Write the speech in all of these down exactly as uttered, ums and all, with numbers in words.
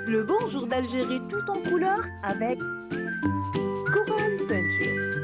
Le bonjour d'Algérie tout en couleur avec Coral Peinture.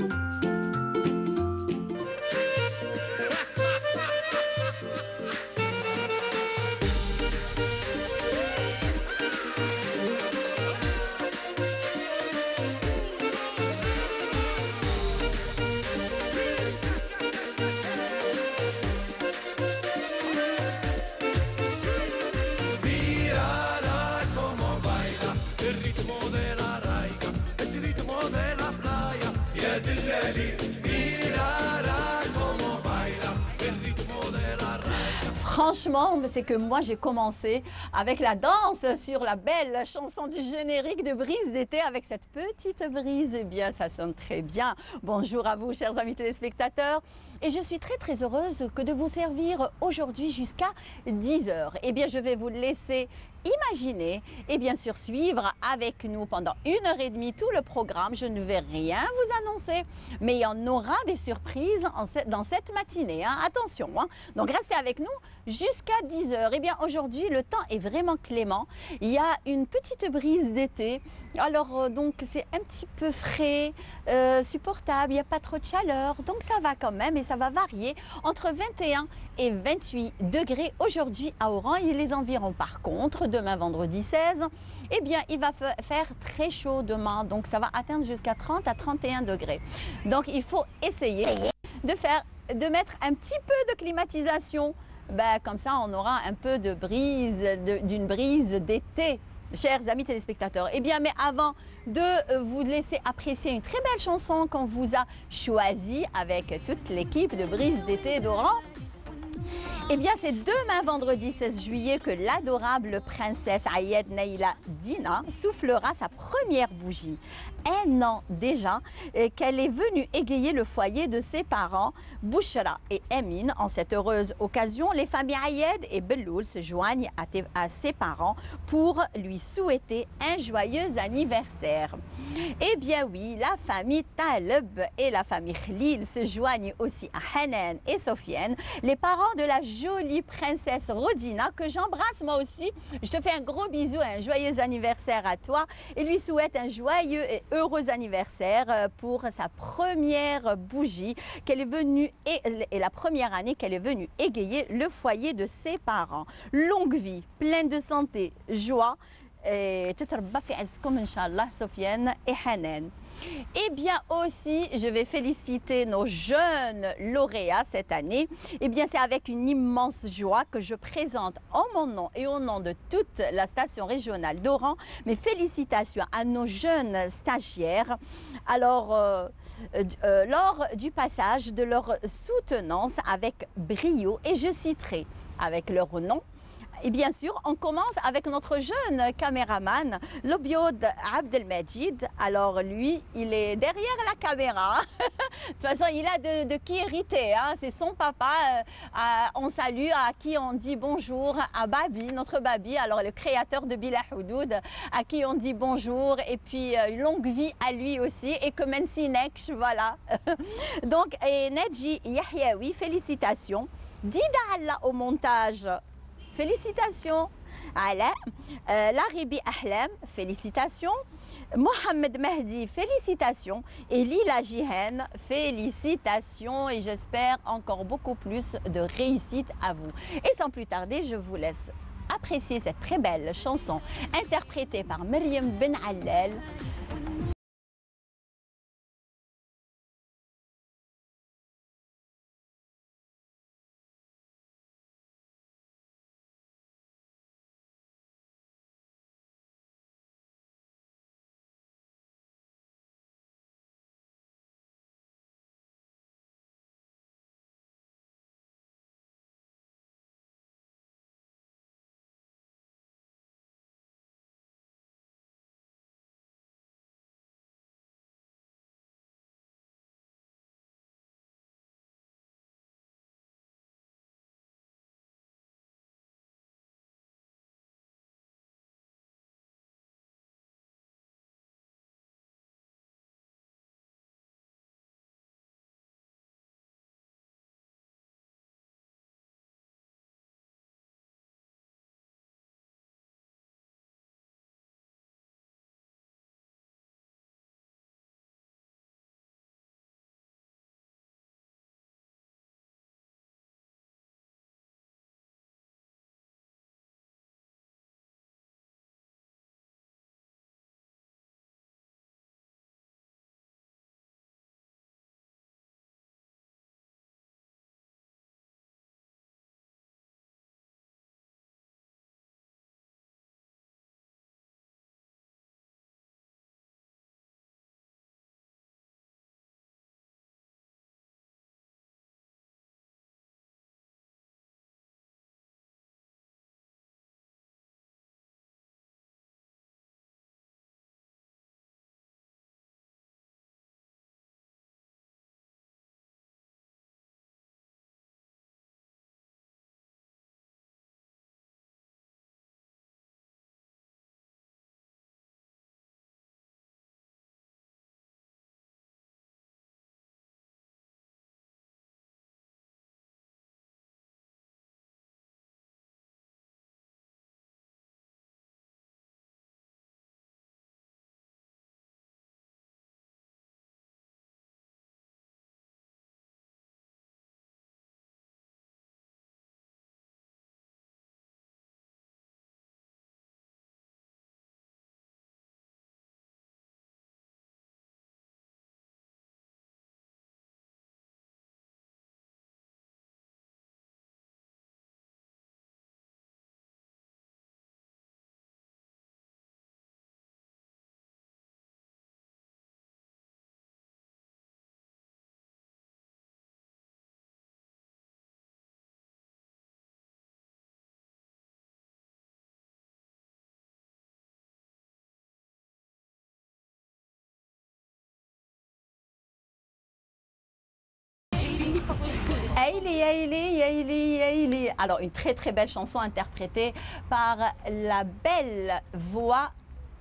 Franchement, c'est que moi j'ai commencé avec la danse sur la belle chanson du générique de Brise d'été avec cette petite brise. Eh bien, ça sonne très bien. Bonjour à vous, chers amis téléspectateurs. Et je suis très très heureuse que de vous servir aujourd'hui jusqu'à dix heures. Eh bien, je vais vous laisser imaginer et bien sûr suivre avec nous pendant une heure et demie tout le programme. Je ne vais rien vous annoncer, mais il y en aura des surprises en cette, dans cette matinée. Hein. Attention, hein. Donc restez avec nous jusqu'à dix heures. Eh bien aujourd'hui le temps est vraiment clément. Il y a une petite brise d'été. Alors euh, donc c'est un petit peu frais, euh, supportable, il n'y a pas trop de chaleur. Donc ça va quand même et ça va varier entre vingt et un et vingt-huit degrés aujourd'hui à Oran et les environs. Par contre, demain vendredi seize, eh bien il va faire très chaud demain. Donc ça va atteindre jusqu'à trente à trente et un degrés. Donc il faut essayer de faire, de mettre un petit peu de climatisation. Ben, comme ça, on aura un peu de brise, d'une brise d'été, chers amis téléspectateurs. Eh bien, mais avant de vous laisser apprécier une très belle chanson qu'on vous a choisie avec toute l'équipe de Brise d'été d'Oran, eh bien, c'est demain, vendredi seize juillet, que l'adorable princesse Ayed Neila Zina soufflera sa première bougie. Un an déjà qu'elle est venue égayer le foyer de ses parents, Bouchra et Emine. En cette heureuse occasion, les familles Ayed et Belloul se joignent à, à ses parents pour lui souhaiter un joyeux anniversaire. Eh bien oui, la famille Taleb et la famille Khlil se joignent aussi à Hanan et Sofiane, les parents de la jolie princesse Rodina, que j'embrasse moi aussi. Je te fais un gros bisou, un joyeux anniversaire à toi et lui souhaite un joyeux et heureux anniversaire pour sa première bougie qu'elle est venue et, et la première année qu'elle est venue égayer le foyer de ses parents. Longue vie, pleine de santé, joie. Et تتربى في عزكم إن شاء الله Sofiane et Hanan. Eh bien aussi, je vais féliciter nos jeunes lauréats cette année. Eh bien, c'est avec une immense joie que je présente en mon nom et au nom de toute la station régionale d'Oran mes félicitations à nos jeunes stagiaires. Alors, euh, euh, lors du passage de leur soutenance avec brio, et je citerai avec leur nom. Et bien sûr, on commence avec notre jeune caméraman, Lobiod Abdelmajid. Alors lui, il est derrière la caméra. De toute façon, il a de, de qui hériter. Hein. C'est son papa. Euh, on salue, à qui on dit bonjour, à Babi, notre Babi, alors le créateur de Bila Houdoud, à qui on dit bonjour. Et puis, euh, longue vie à lui aussi. Et que Mensi Neksh, voilà. Donc, et Nedji Yahyaoui, félicitations. Dida Allah au montage. Félicitations. Ala, euh, Laribi Ahlam, félicitations. Mohamed Mahdi, félicitations. Et Lila Jihen, félicitations. Et j'espère encore beaucoup plus de réussite à vous. Et sans plus tarder, je vous laisse apprécier cette très belle chanson interprétée par Myriam Ben Allel. Aïli, Aïli, Aïli, Aïli. Alors, une très très belle chanson interprétée par la belle voix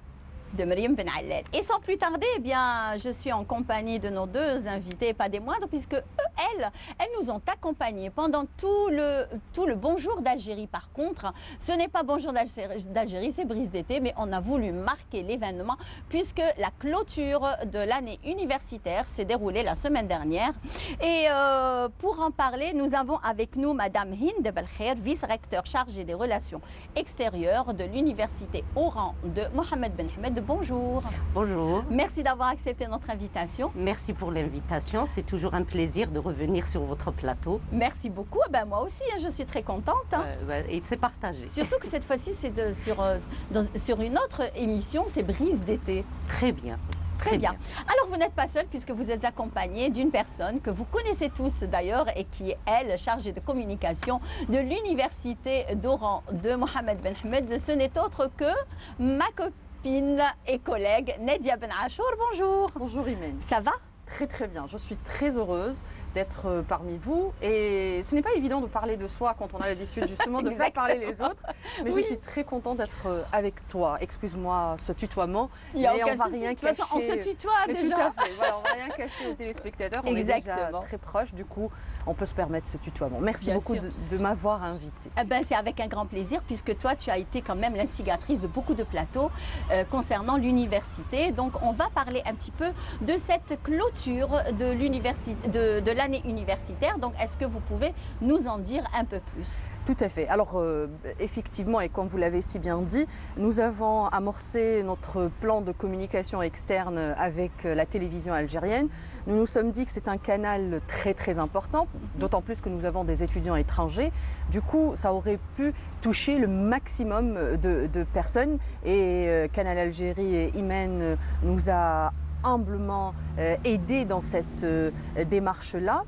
de Myriam Ben Allel. Et sans plus tarder, eh bien, je suis en compagnie de nos deux invités, pas des moindres, puisque eux, elles, elles nous ont accompagnés pendant tout le, tout le Bonjour d'Algérie. Par contre, ce n'est pas Bonjour d'Algérie, c'est Brise d'été, mais on a voulu marquer l'événement puisque la clôture de l'année universitaire s'est déroulée la semaine dernière. Et euh, pour en parler, nous avons avec nous Madame Hind Belkhair, vice-recteur chargée des relations extérieures de l'université Oran de Mohamed Ben Hamed. Bonjour. Bonjour. Merci d'avoir accepté notre invitation. Merci pour l'invitation. C'est toujours un plaisir de revenir sur votre plateau. Merci beaucoup. Ben, moi aussi, hein, je suis très contente. Hein. Euh, bah, et c'est partagé. Surtout que cette fois-ci, c'est sur, euh, dans, sur une autre émission, c'est Brise d'été. Très bien. Très, Très bien. bien. Alors, vous n'êtes pas seul puisque vous êtes accompagné d'une personne que vous connaissez tous d'ailleurs et qui est, elle, chargée de communication de l'université d'Oran de Mohamed Ben Hamed. Ce n'est autre que ma copine et collègue Nadia Ben Achour. Bonjour. Bonjour Imen. Ça va? Très très bien, je suis très heureuse d'être parmi vous et ce n'est pas évident de parler de soi quand on a l'habitude justement de faire parler les autres, mais oui. Je suis très contente d'être avec toi. Excuse-moi ce tutoiement, Il y a mais aucun on va souci. rien de toute façon, cacher. On se tutoie mais déjà. Tout à fait, voilà, on va rien cacher aux téléspectateurs, on Exactement. est déjà très proches, du coup on peut se permettre ce tutoiement. Merci Bien beaucoup sûr. de, de m'avoir invitée. Eh ben, c'est avec un grand plaisir puisque toi tu as été quand même l'instigatrice de beaucoup de plateaux euh, concernant l'université. Donc on va parler un petit peu de cette clôture de l'université, de, de l'année universitaire. Donc, est-ce que vous pouvez nous en dire un peu plus? Tout à fait. Alors, euh, effectivement, et comme vous l'avez si bien dit, nous avons amorcé notre plan de communication externe avec la télévision algérienne. Nous nous sommes dit que c'est un canal très, très important, d'autant plus que nous avons des étudiants étrangers. Du coup, ça aurait pu toucher le maximum de, de personnes. Et euh, Canal Algérie et Imen nous a humblement euh, aidé dans cette euh, démarche-là.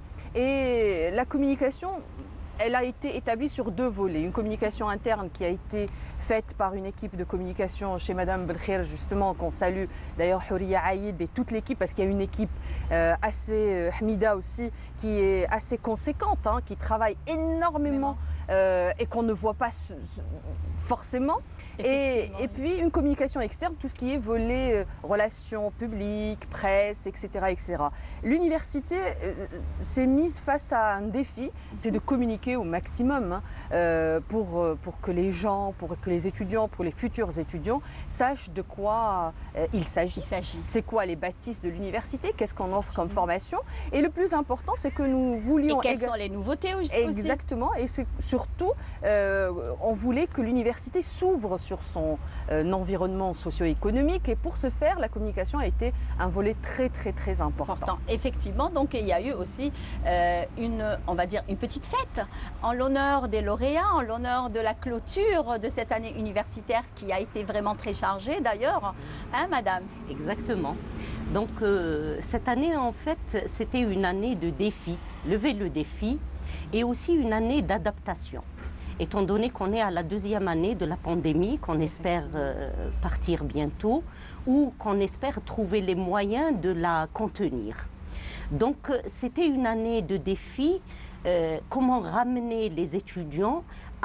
Et la communication, elle a été établie sur deux volets. Une communication interne qui a été faite par une équipe de communication chez Madame Belkhair, justement, qu'on salue d'ailleurs Houria Aïd et toute l'équipe, parce qu'il y a une équipe euh, assez, euh, Hamida aussi, qui est assez conséquente, hein, qui travaille énormément euh, et qu'on ne voit pas forcément. Et, et puis une communication externe, tout ce qui est volet euh, relations publiques, presse, et cetera et cetera. L'université euh, s'est mise face à un défi, c'est de communiquer au maximum hein, euh, pour, pour que les gens, pour que les étudiants, pour les futurs étudiants sachent de quoi euh, il s'agit. C'est quoi les bâtisses de l'université, qu'est-ce qu'on offre comme formation. Et le plus important, c'est que nous voulions... Et quelles sont les nouveautés aussi? Exactement, et surtout, euh, on voulait que l'université s'ouvre sur son euh, environnement socio-économique et pour ce faire, la communication a été un volet très très très important. important. Effectivement, donc il y a eu aussi euh, une, on va dire, une petite fête en l'honneur des lauréats, en l'honneur de la clôture de cette année universitaire qui a été vraiment très chargée d'ailleurs, hein madame? Exactement. Donc euh, cette année en fait, c'était une année de défi, lever le défi et aussi une année d'adaptation. Étant donné qu'on est à la deuxième année de la pandémie, qu'on espère euh, partir bientôt, ou qu'on espère trouver les moyens de la contenir. Donc, c'était une année de défi, euh, comment ramener les étudiants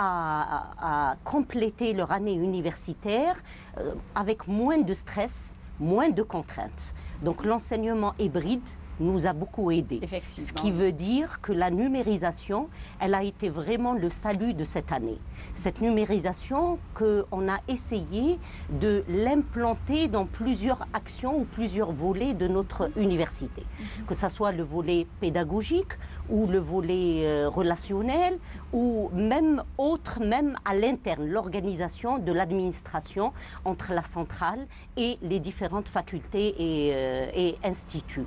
à, à, à compléter leur année universitaire euh, avec moins de stress, moins de contraintes. Donc, l'enseignement hybride nous a beaucoup aidé. Ce qui veut dire que la numérisation, elle a été vraiment le salut de cette année. Cette numérisation qu'on a essayé de l'implanter dans plusieurs actions ou plusieurs volets de notre université. Mm-hmm. Que ce soit le volet pédagogique ou le volet euh, relationnel ou même autre, même à l'interne, l'organisation de l'administration entre la centrale et les différentes facultés et, euh, et instituts.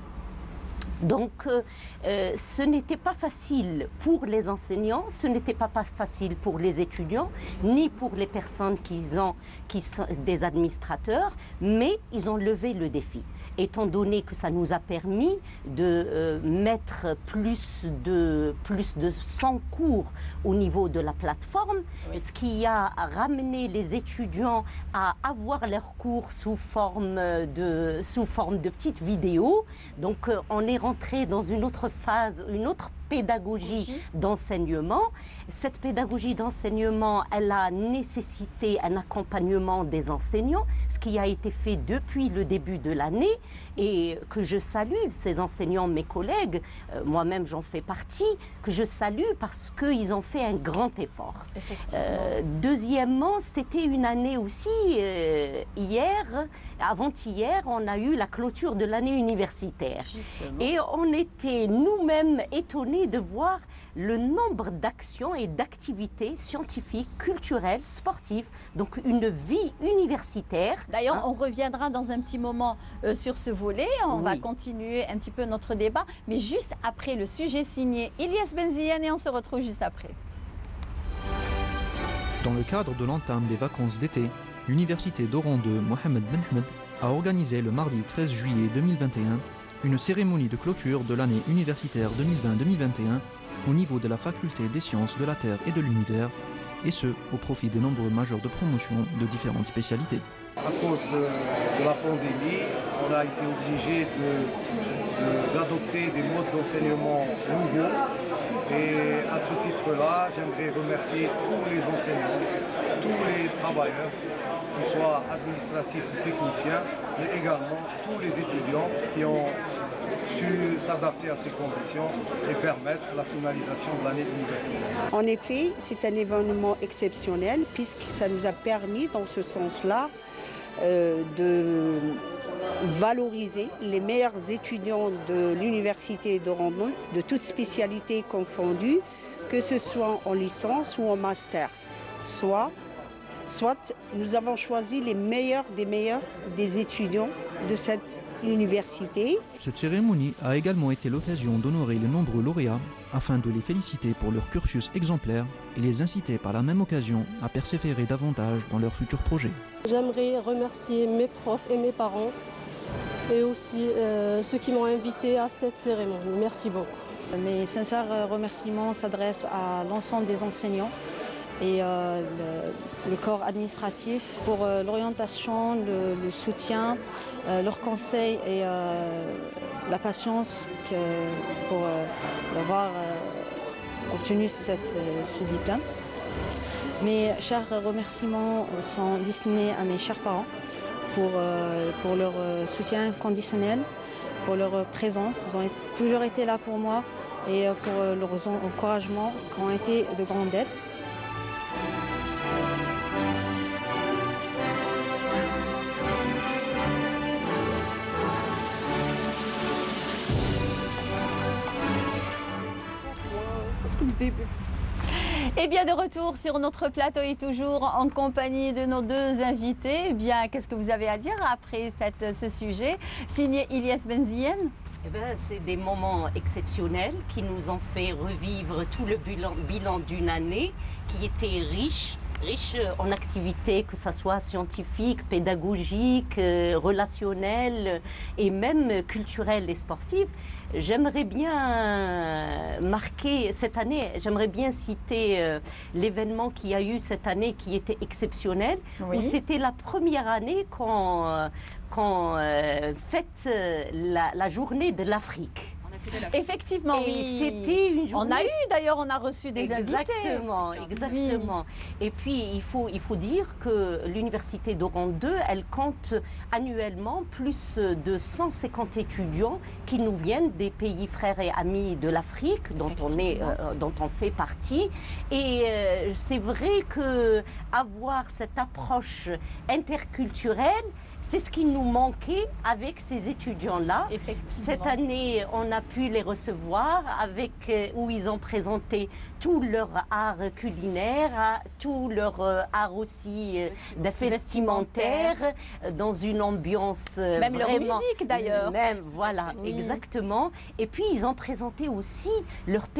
Donc, euh, euh, ce n'était pas facile pour les enseignants, ce n'était pas, pas facile pour les étudiants, ni pour les personnes qui, ont, qui sont des administrateurs, mais ils ont levé le défi. Étant donné que ça nous a permis de euh, mettre plus de, plus de cent cours au niveau de la plateforme, oui. Ce qui a ramené les étudiants à avoir leurs cours sous forme de, sous forme de petites vidéos. Donc, euh, on est rentré dans une autre phase, une autre pédagogie d'enseignement. Cette pédagogie d'enseignement, elle a nécessité un accompagnement des enseignants, ce qui a été fait depuis le début de l'année et que je salue, ces enseignants, mes collègues, euh, moi-même j'en fais partie, que je salue parce qu'ils ont fait un grand effort. Euh, deuxièmement, c'était une année aussi, euh, hier, avant-hier, on a eu la clôture de l'année universitaire. Justement. Et on était nous-mêmes étonnés de voir le nombre d'actions et d'activités scientifiques, culturelles, sportives, donc une vie universitaire. D'ailleurs, hein. on reviendra dans un petit moment euh, sur ce volet, on oui. va continuer un petit peu notre débat, mais juste après le sujet signé Ilyes Benziane et on se retrouve juste après. Dans le cadre de l'entame des vacances d'été, l'université d'Oran deux Mohamed Ben Ahmed a organisé le mardi treize juillet deux mille vingt et un une cérémonie de clôture de l'année universitaire deux mille vingt deux mille vingt et un au niveau de la faculté des sciences de la Terre et de l'univers, et ce, au profit de nombreux majors de promotion de différentes spécialités. À cause de, de la pandémie, on a été obligé d'adopter de, de, des modes d'enseignement nouveaux. Et à ce titre-là, j'aimerais remercier tous les enseignants, tous les travailleurs, qu'ils soient administratifs ou techniciens, mais également tous les étudiants qui ont su s'adapter à ces conditions et permettre la finalisation de l'année universitaire. En effet, c'est un événement exceptionnel puisque ça nous a permis, dans ce sens-là, euh, de valoriser les meilleurs étudiants de l'université d'Oran deux, de toutes spécialités confondues, que ce soit en licence ou en master. Soit, soit nous avons choisi les meilleurs des meilleurs des étudiants de cette université. Cette cérémonie a également été l'occasion d'honorer les nombreux lauréats afin de les féliciter pour leur cursus exemplaire et les inciter par la même occasion à persévérer davantage dans leurs futurs projets. J'aimerais remercier mes profs et mes parents et aussi euh, ceux qui m'ont invité à cette cérémonie. Merci beaucoup. Mes sincères remerciements s'adressent à l'ensemble des enseignants et euh, le, le corps administratif pour euh, l'orientation, le, le soutien, euh, leurs conseils et euh, la patience que, pour euh, avoir euh, obtenu cette, euh, ce diplôme. Mes chers remerciements sont destinés à mes chers parents pour, euh, pour leur soutien conditionnel, pour leur présence. Ils ont toujours été là pour moi et pour leurs encouragements qui ont été de grande aide. Et bien de retour sur notre plateau et toujours en compagnie de nos deux invités. Eh bien, qu'est-ce que vous avez à dire après cette, ce sujet signé Ilyes Benziane? Eh bien, c'est des moments exceptionnels qui nous ont fait revivre tout le bilan, bilan d'une année qui était riche. riche en activités, que ce soit scientifiques, pédagogiques, euh, relationnelles et même culturelles et sportives. J'aimerais bien marquer cette année, j'aimerais bien citer euh, l'événement qu'il y a eu cette année qui était exceptionnel, oui. Où c'était la première année qu'on euh, qu'on euh, fête la, la journée de l'Afrique. Effectivement, et oui. C'était une journée... On a eu d'ailleurs, on a reçu des exactement, invités. Exactement, oui. Et puis il faut, il faut dire que l'université d'Oran deux, elle compte annuellement plus de cent cinquante étudiants qui nous viennent des pays frères et amis de l'Afrique, dont on est, euh, dont on fait partie. Et euh, c'est vrai que avoir cette approche interculturelle, c'est ce qui nous manquait avec ces étudiants-là. Cette année, on a pu les recevoir avec euh, où ils ont présenté tout leur art culinaire, tout leur euh, art aussi euh, vestimentaire, euh, dans une ambiance euh, même vraiment, leur musique d'ailleurs. Même, voilà, oui. Exactement. Et puis ils ont présenté aussi leur pays.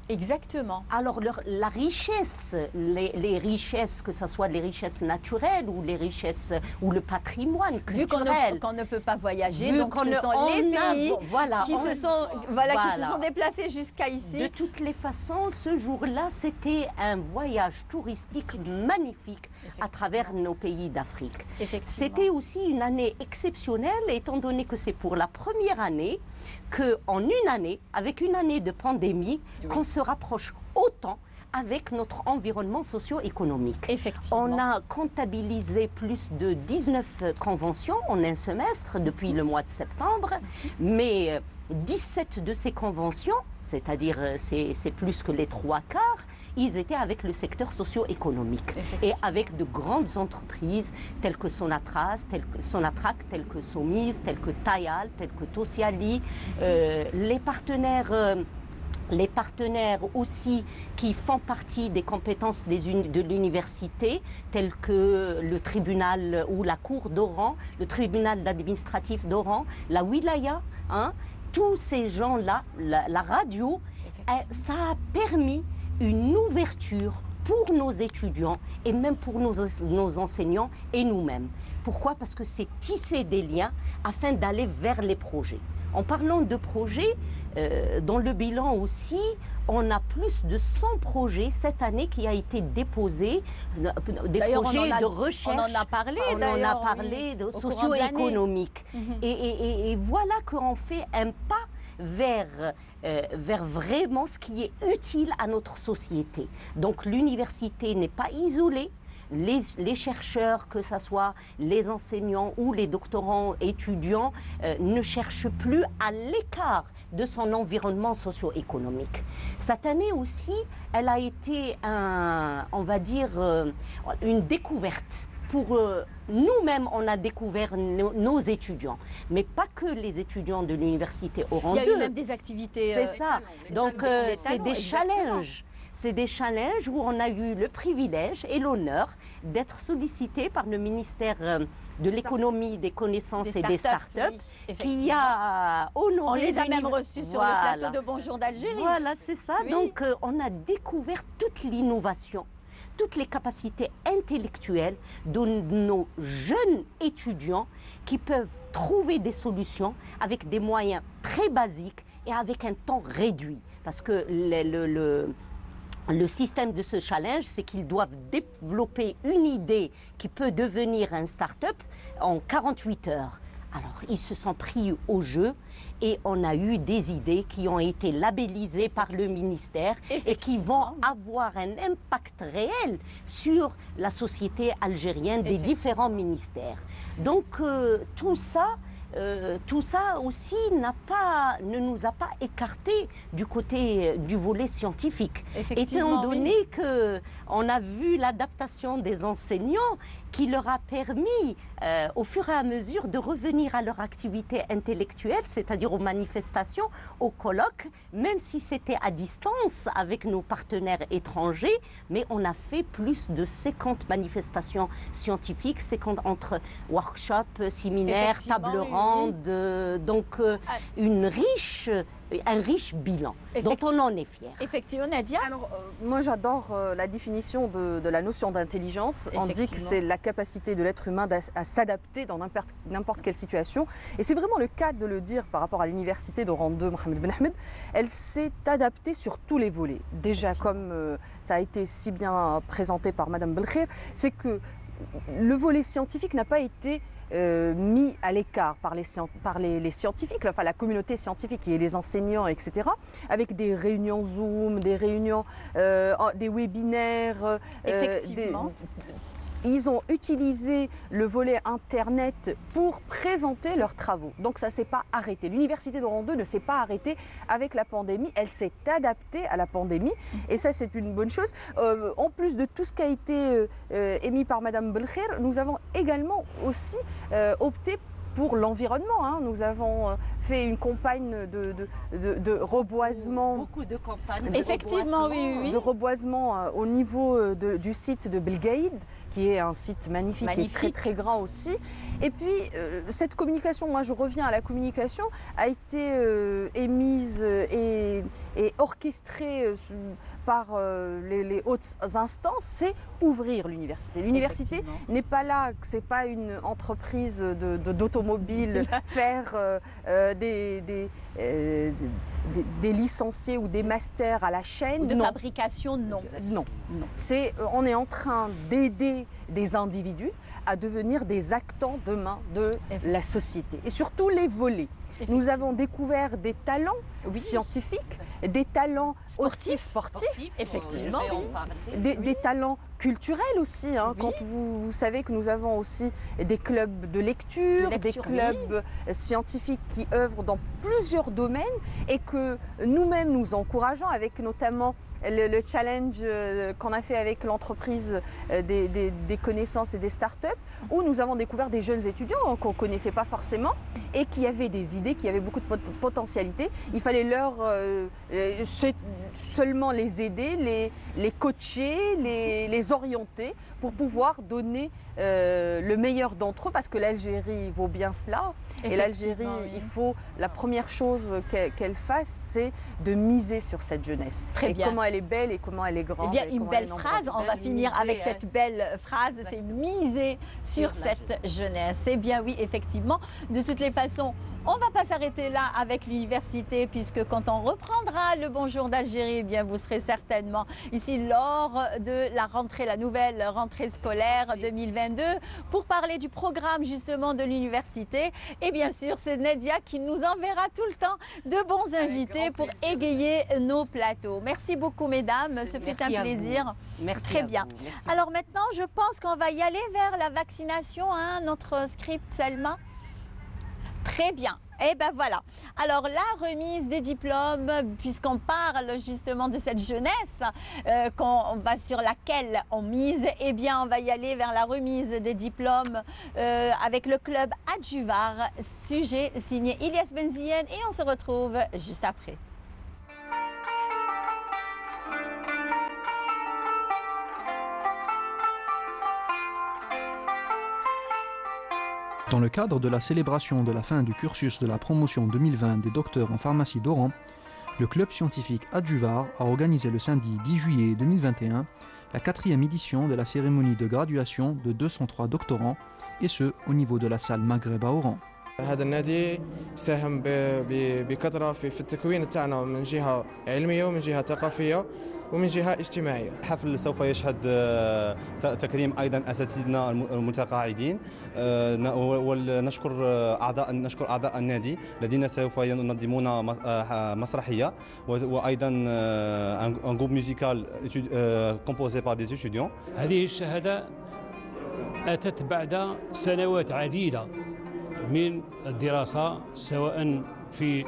Exactement. Alors leur, la richesse, les, les richesses, que ce soit les richesses naturelles ou les richesses ou le patrimoine Vu qu'on culturel. ne, qu'on ne peut pas voyager, Vu donc qu'on ce ne- sont on les a- pays voilà, qui, on- se sont, voilà, qui se voilà. sont déplacés jusqu'à ici. De toutes les façons, ce jour-là, c'était un voyage touristique magnifique à travers nos pays d'Afrique. C'était aussi une année exceptionnelle, étant donné que c'est pour la première année qu'en une année, avec une année de pandémie, oui. qu'on se rapproche autant avec notre environnement socio-économique. Effectivement. On a comptabilisé plus de dix-neuf conventions en un semestre depuis le mois de septembre, mais dix-sept de ces conventions, c'est-à-dire c'est, c'est plus que les trois quarts, ils étaient avec le secteur socio-économique et avec de grandes entreprises telles que Sonatras, telles que Sonatrach, telles que Somise, telles que Tayal, telles que Tosiali, euh, les partenaires... Euh, Les partenaires aussi qui font partie des compétences des uni- de l'université, tels que le tribunal ou la cour d'Oran, le tribunal administratif d'Oran, la wilaya, hein, tous ces gens-là, la, la radio, eh, ça a permis une ouverture pour nos étudiants et même pour nos, nos enseignants et nous-mêmes. Pourquoi? Parce que c'est tisser des liens afin d'aller vers les projets. En parlant de projets, euh, dans le bilan aussi, on a plus de cent projets cette année qui a été déposé, des d'ailleurs, projets a, de recherche. On en a parlé, on en a parlé oui, de socio-économique. Mm-hmm. et, et, et voilà qu'on fait un pas vers, euh, vers vraiment ce qui est utile à notre société. Donc l'université n'est pas isolée. Les, les chercheurs, que ce soit les enseignants ou les doctorants étudiants, euh, ne cherchent plus à l'écart de son environnement socio-économique. Cette année aussi, elle a été, un, on va dire, euh, une découverte. Pour euh, nous-mêmes, on a découvert nos, nos étudiants, mais pas que les étudiants de l'université Oran deux. Il y a eu même des activités. C'est euh, ça. Donc, euh, c'est des exactement. challenges. C'est des challenges où on a eu le privilège et l'honneur d'être sollicité par le ministère de l'économie, des connaissances des et des startups, oui, qui a honoré... On les a même reçus voilà. sur le plateau de Bonjour d'Algérie. Voilà, c'est ça. Oui. Donc, euh, on a découvert toute l'innovation, toutes les capacités intellectuelles de nos jeunes étudiants qui peuvent trouver des solutions avec des moyens très basiques et avec un temps réduit. Parce que le... le, le Le système de ce challenge, c'est qu'ils doivent développer une idée qui peut devenir un start-up en quarante-huit heures. Alors, ils se sont pris au jeu et on a eu des idées qui ont été labellisées par le ministère et qui vont avoir un impact réel sur la société algérienne des différents ministères. Donc, euh, tout ça... Euh, tout ça aussi n'a pas, ne nous a pas écartés du côté du volet scientifique. Étant donné oui. qu'on a vu l'adaptation des enseignants qui leur a permis euh, au fur et à mesure de revenir à leur activité intellectuelle, c'est-à-dire aux manifestations, aux colloques, même si c'était à distance avec nos partenaires étrangers, mais on a fait plus de cinquante manifestations scientifiques, cinquante entre workshops, séminaires, tables rondes, oui. euh, donc euh, une riche... un riche bilan dont on en est fier. Effectivement, Nadia. Alors, euh, moi, j'adore euh, la définition de, de la notion d'intelligence. On dit que c'est la capacité de l'être humain à s'adapter dans n'importe quelle situation. Et c'est vraiment le cas de le dire par rapport à l'université d'Oran deux, Mohamed Ben Ahmed. Elle s'est adaptée sur tous les volets. Déjà, comme euh, ça a été si bien présenté par Madame Belkhir, c'est que le volet scientifique n'a pas été Euh, mis à l'écart par, les, par les, les scientifiques, enfin la communauté scientifique et les enseignants, et cetera, avec des réunions Zoom, des réunions, euh, des webinaires. Euh, Effectivement. Des, ils ont utilisé le volet Internet pour présenter leurs travaux. Donc ça ne s'est pas arrêté. L'université d'Oran deux ne s'est pas arrêtée avec la pandémie. Elle s'est adaptée à la pandémie et ça c'est une bonne chose. Euh, en plus de tout ce qui a été euh, émis par Madame Belkhir, nous avons également aussi euh, opté pour l'environnement. Hein. Nous avons fait une campagne de, de, de, de reboisement. Beaucoup de campagnes. De Effectivement, oui, oui. De reboisement au niveau de, du site de Belgaïd, qui est un site magnifique, magnifique et très très grand aussi. Et puis euh, cette communication, moi je reviens à la communication, a été euh, émise et, et orchestrée euh, par euh, les, les hautes instances, c'est ouvrir l'université. L'université n'est pas là, c'est pas une entreprise de, de, d'automobile, faire euh, euh, des, des, euh, des, des licenciés ou des masters à la chaîne. Ou de non. fabrication, non. Non. non. C'est, on est en train d'aider des individus à devenir des acteurs demain de la société. Et surtout les volets. Nous avons découvert des talents oui. scientifiques, des talents sportifs. aussi sportifs, sportifs effectivement, oui. des, des talents culturels aussi. Hein, oui. Quand vous, vous savez que nous avons aussi des clubs de lecture, de lecture des clubs oui. scientifiques qui œuvrent dans plusieurs domaines et que nous-mêmes nous encourageons avec notamment le, le challenge qu'on a fait avec l'entreprise des, des, des connaissances et des startups où nous avons découvert des jeunes étudiants qu'on ne connaissait pas forcément et qui avaient des idées, qui avaient beaucoup de pot potentialité. Il fallait leur euh, seulement les aider, les, les coacher, les, les orienter pour pouvoir donner euh, le meilleur d'entre eux parce que l'Algérie vaut bien cela. Et l'Algérie, oui. il faut, la première chose qu'elle qu'elle fasse, c'est de miser sur cette jeunesse. Très et bien. comment elle est belle et comment elle est grande. Eh bien, une belle phrase, on va finir miser, avec hein. cette belle phrase, c'est miser sur, sur cette jeunesse. Eh bien oui, effectivement, de toutes les façons, on ne va pas s'arrêter là avec l'université puisque quand on reprendra le Bonjour d'Algérie, eh bien vous serez certainement ici lors de la rentrée, la nouvelle rentrée scolaire deux mille vingt-deux pour parler du programme justement de l'université. Et bien sûr, c'est Nadia qui nous enverra tout le temps de bons invités pour égayer nos plateaux. Merci beaucoup mesdames, ce fut un plaisir. Merci Très bien. Merci. Alors maintenant, je pense qu'on va y aller vers la vaccination, hein, notre script Selma. Très bien. Et ben voilà. Alors la remise des diplômes, puisqu'on parle justement de cette jeunesse euh, qu'on va sur laquelle on mise, eh bien on va y aller vers la remise des diplômes euh, avec le club Adjuvar, sujet signé Ilyas Benzien et on se retrouve juste après. Dans le cadre de la célébration de la fin du cursus de la promotion deux mille vingt des docteurs en pharmacie d'Oran, le club scientifique Adjuvar a organisé le samedi dix juillet deux mille vingt et un la quatrième édition de la cérémonie de graduation de deux cent trois doctorants, et ce, au niveau de la salle Maghreb à Oran. هذا النادي ساهم بكثرة في التكوين تاعنا من جهة علمية ومن جهة ثقافية ومن جهة اجتماعية. الحفل سوف يشهد تكريم أيضا أساتذتنا المتقاعدين ونشكر أعضاء نشكر أعضاء النادي الذين سوف ينظمون مسرحية وأيضا un groupe musical composé par des étudiants. هذه الشهادة أتت بعد سنوات عديدة من الدراسة سواء في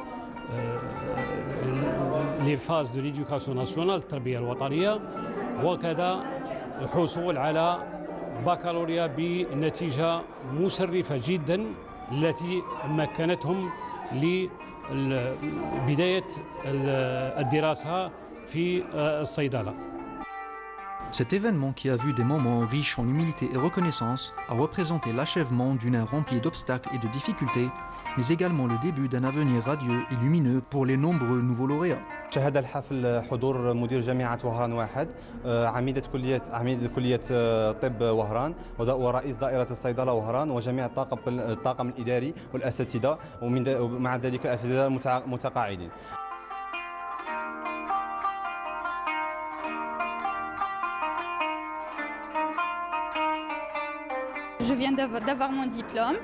les phases de l'éducation nationale, التربية الوطنية وكذا الحصول على بكالوريا بنتيجة مشرفة جدا التي مكنتهم لبداية الدراسة في الصيدلة. Cet événement, qui a vu des moments riches en humilité et reconnaissance, a représenté l'achèvement d'une ère remplie d'obstacles et de difficultés, mais également le début d'un avenir radieux et lumineux pour les nombreux nouveaux lauréats. شهد الحفل حضور مدير جامعة وهران واحد، عميدة كلية عميد كلية طب وهران ورئيس دائرة الصيدلة وهران وجميع الطاقم الطاقم الإداري والأساتذة ومع ذلك الأساتذة المتقاعدين. Je viens d'avoir mon diplôme.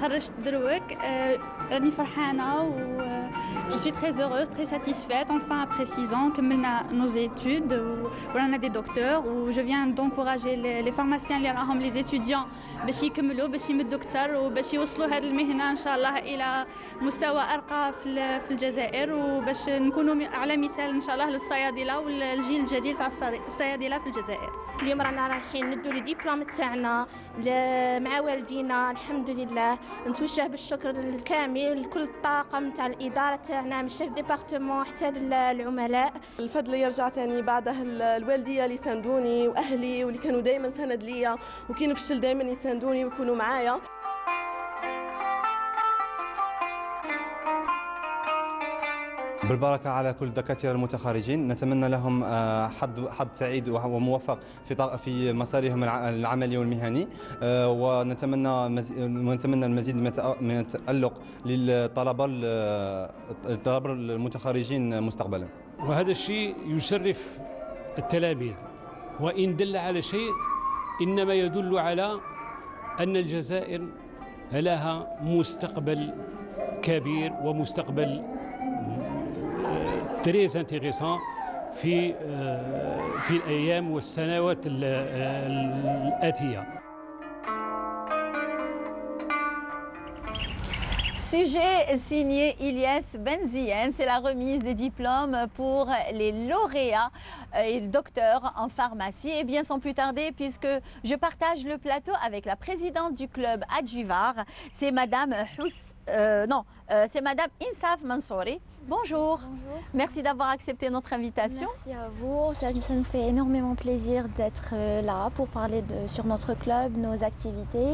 Je suis très heureuse, très satisfaite. Enfin, après six ans, que nos études, où on a des docteurs, où je viens d'encourager les, les pharmaciens, les étudiants, باش يكملوا باش يمدوا أكثر وباش يوصلوا هذه المهنة إن شاء الله إلى مستوى أرقى في الجزائر وباش نكونوا على مثال إن شاء الله للصيادلة والجيل الجديد تاع الصيادلة في الجزائر. اليوم رانا رايحين ندو لي ديبلوم تاعنا مع والدينا الحمد لله. نتوجه بالشكر الكامل لكل الطاقم تاع الاداره تاعنا من الشيف ديبارتمون حتى للعملاء. الفضل يرجع ثاني بعده الوالديه اللي ساندوني واهلي واللي كانوا دائما سند ليا وكي نفشل دائما يساندوني ويكونوا معايا. بالبركة على كل الدكاترة المتخرجين، نتمنى لهم حظ حظ سعيد وموفق في في مسارهم العملي والمهني، ونتمنى ونتمنى المزيد من التألق للطلبة الطلبة المتخرجين مستقبلا. وهذا الشيء يشرف التلاميذ، وإن دل على شيء إنما يدل على أن الجزائر لها مستقبل كبير ومستقبل تريز انتيريسون في في الايام والسنوات الاتيه. Sujet signé Ilyes Benziyen, c'est la remise des diplômes pour les lauréats et docteurs en pharmacie. Et bien sans plus tarder, puisque je partage le plateau avec la présidente du club Adjuvar, c'est Madame Hous, euh, non, euh, c'est Madame Insaf Mansouri. Bonjour. Bonjour. Merci d'avoir accepté notre invitation. Merci à vous. Ça, ça nous fait énormément plaisir d'être là pour parler de, sur notre club, nos activités.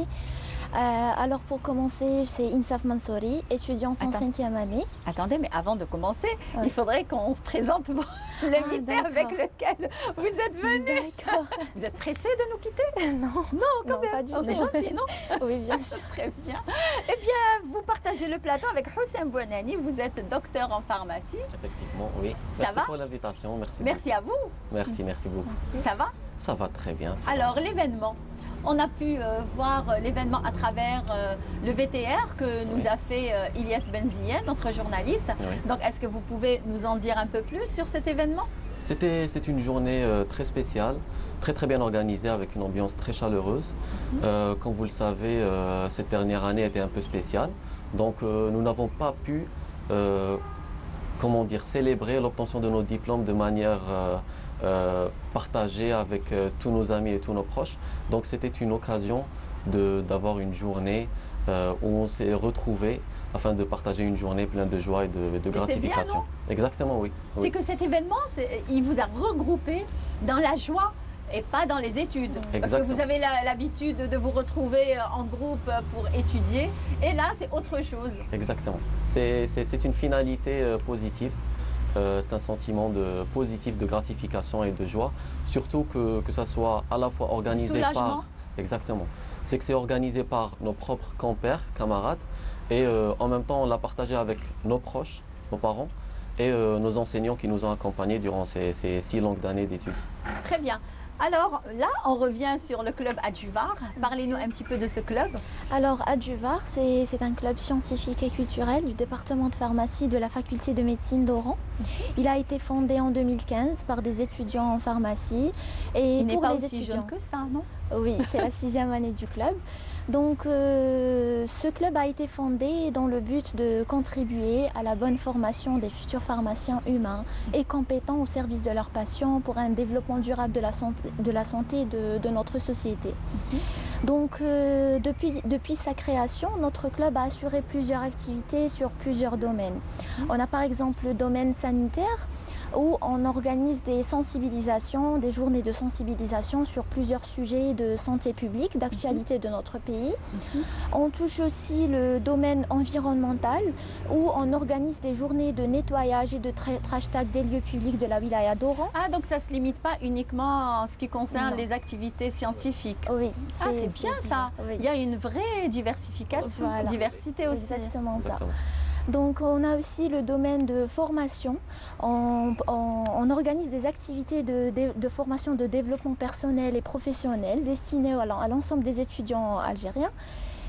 Euh, alors pour commencer, c'est Insaf Mansouri, étudiante en cinquième année. Attendez, mais avant de commencer, ouais. il faudrait qu'on se présente l'invité ah, avec lequel vous êtes venu. Vous êtes pressé de nous quitter? Non. Non, quand non, même. Pas du On tout. est gentil, non? Oui, bien sûr. Très bien. Eh bien, vous partagez le plateau avec Houssem Bouanani. Vous êtes docteur en pharmacie. Effectivement, oui. Ça merci va pour l'invitation. Merci. Merci beaucoup. à vous. Merci, merci beaucoup. Merci. Ça va? Ça va très bien. Alors, l'événement. On a pu euh, voir l'événement à travers euh, le V T R que nous oui. a fait euh, Ilyes Benziyen, notre journaliste. Oui. Donc, est-ce que vous pouvez nous en dire un peu plus sur cet événement? C'était une journée euh, très spéciale, très très bien organisée, avec une ambiance très chaleureuse. Mm-hmm. euh, comme vous le savez, euh, cette dernière année était un peu spéciale. Donc, euh, nous n'avons pas pu, euh, comment dire, célébrer l'obtention de nos diplômes de manière euh, Euh, partagé avec euh, tous nos amis et tous nos proches. Donc c'était une occasion d'avoir une journée euh, où on s'est retrouvés afin de partager une journée pleine de joie et de, de gratification. Bien, exactement, oui. C'est oui. que cet événement, il vous a regroupé dans la joie et pas dans les études. Exactement. Parce que vous avez l'habitude de vous retrouver en groupe pour étudier. Et là, c'est autre chose. Exactement. C'est une finalité euh, positive. Euh, c'est un sentiment de positif, de gratification et de joie, surtout que, que ça soit à la fois organisé par... Exactement. C'est que c'est organisé par nos propres compères, camarades, et euh, en même temps on l'a partagé avec nos proches, nos parents, et euh, nos enseignants qui nous ont accompagnés durant ces, ces six longues années d'études. Très bien. Alors là, on revient sur le club Adjuvar. Parlez-nous un petit peu de ce club. Alors Adjuvar, c'est un club scientifique et culturel du département de pharmacie de la faculté de médecine d'Oran. Il a été fondé en deux mille quinze par des étudiants en pharmacie. Et Il n'est pas les aussi jeune que ça, non? Oui, c'est la sixième année du club. Donc euh, ce club a été fondé dans le but de contribuer à la bonne formation des futurs pharmaciens humains et compétents au service de leurs patients pour un développement durable de la santé de, la santé de, de notre société. Mm-hmm. Donc euh, depuis, depuis sa création, notre club a assuré plusieurs activités sur plusieurs domaines. Mm-hmm. On a par exemple le domaine sanitaire, où on organise des sensibilisations, des journées de sensibilisation sur plusieurs sujets de santé publique, d'actualité de notre pays. Mm-hmm. On touche aussi le domaine environnemental, où on organise des journées de nettoyage et de trash tag des lieux publics de la wilaya d'Oran. Ah, donc ça ne se limite pas uniquement en ce qui concerne non. les activités scientifiques. Oui. Ah, c'est bien ça. Oui. Il y a une vraie diversification, voilà. diversité aussi. Exactement ça. Exactement. Donc on a aussi le domaine de formation. On, on, on organise des activités de, de, de formation de développement personnel et professionnel destinées à l'ensemble des étudiants algériens.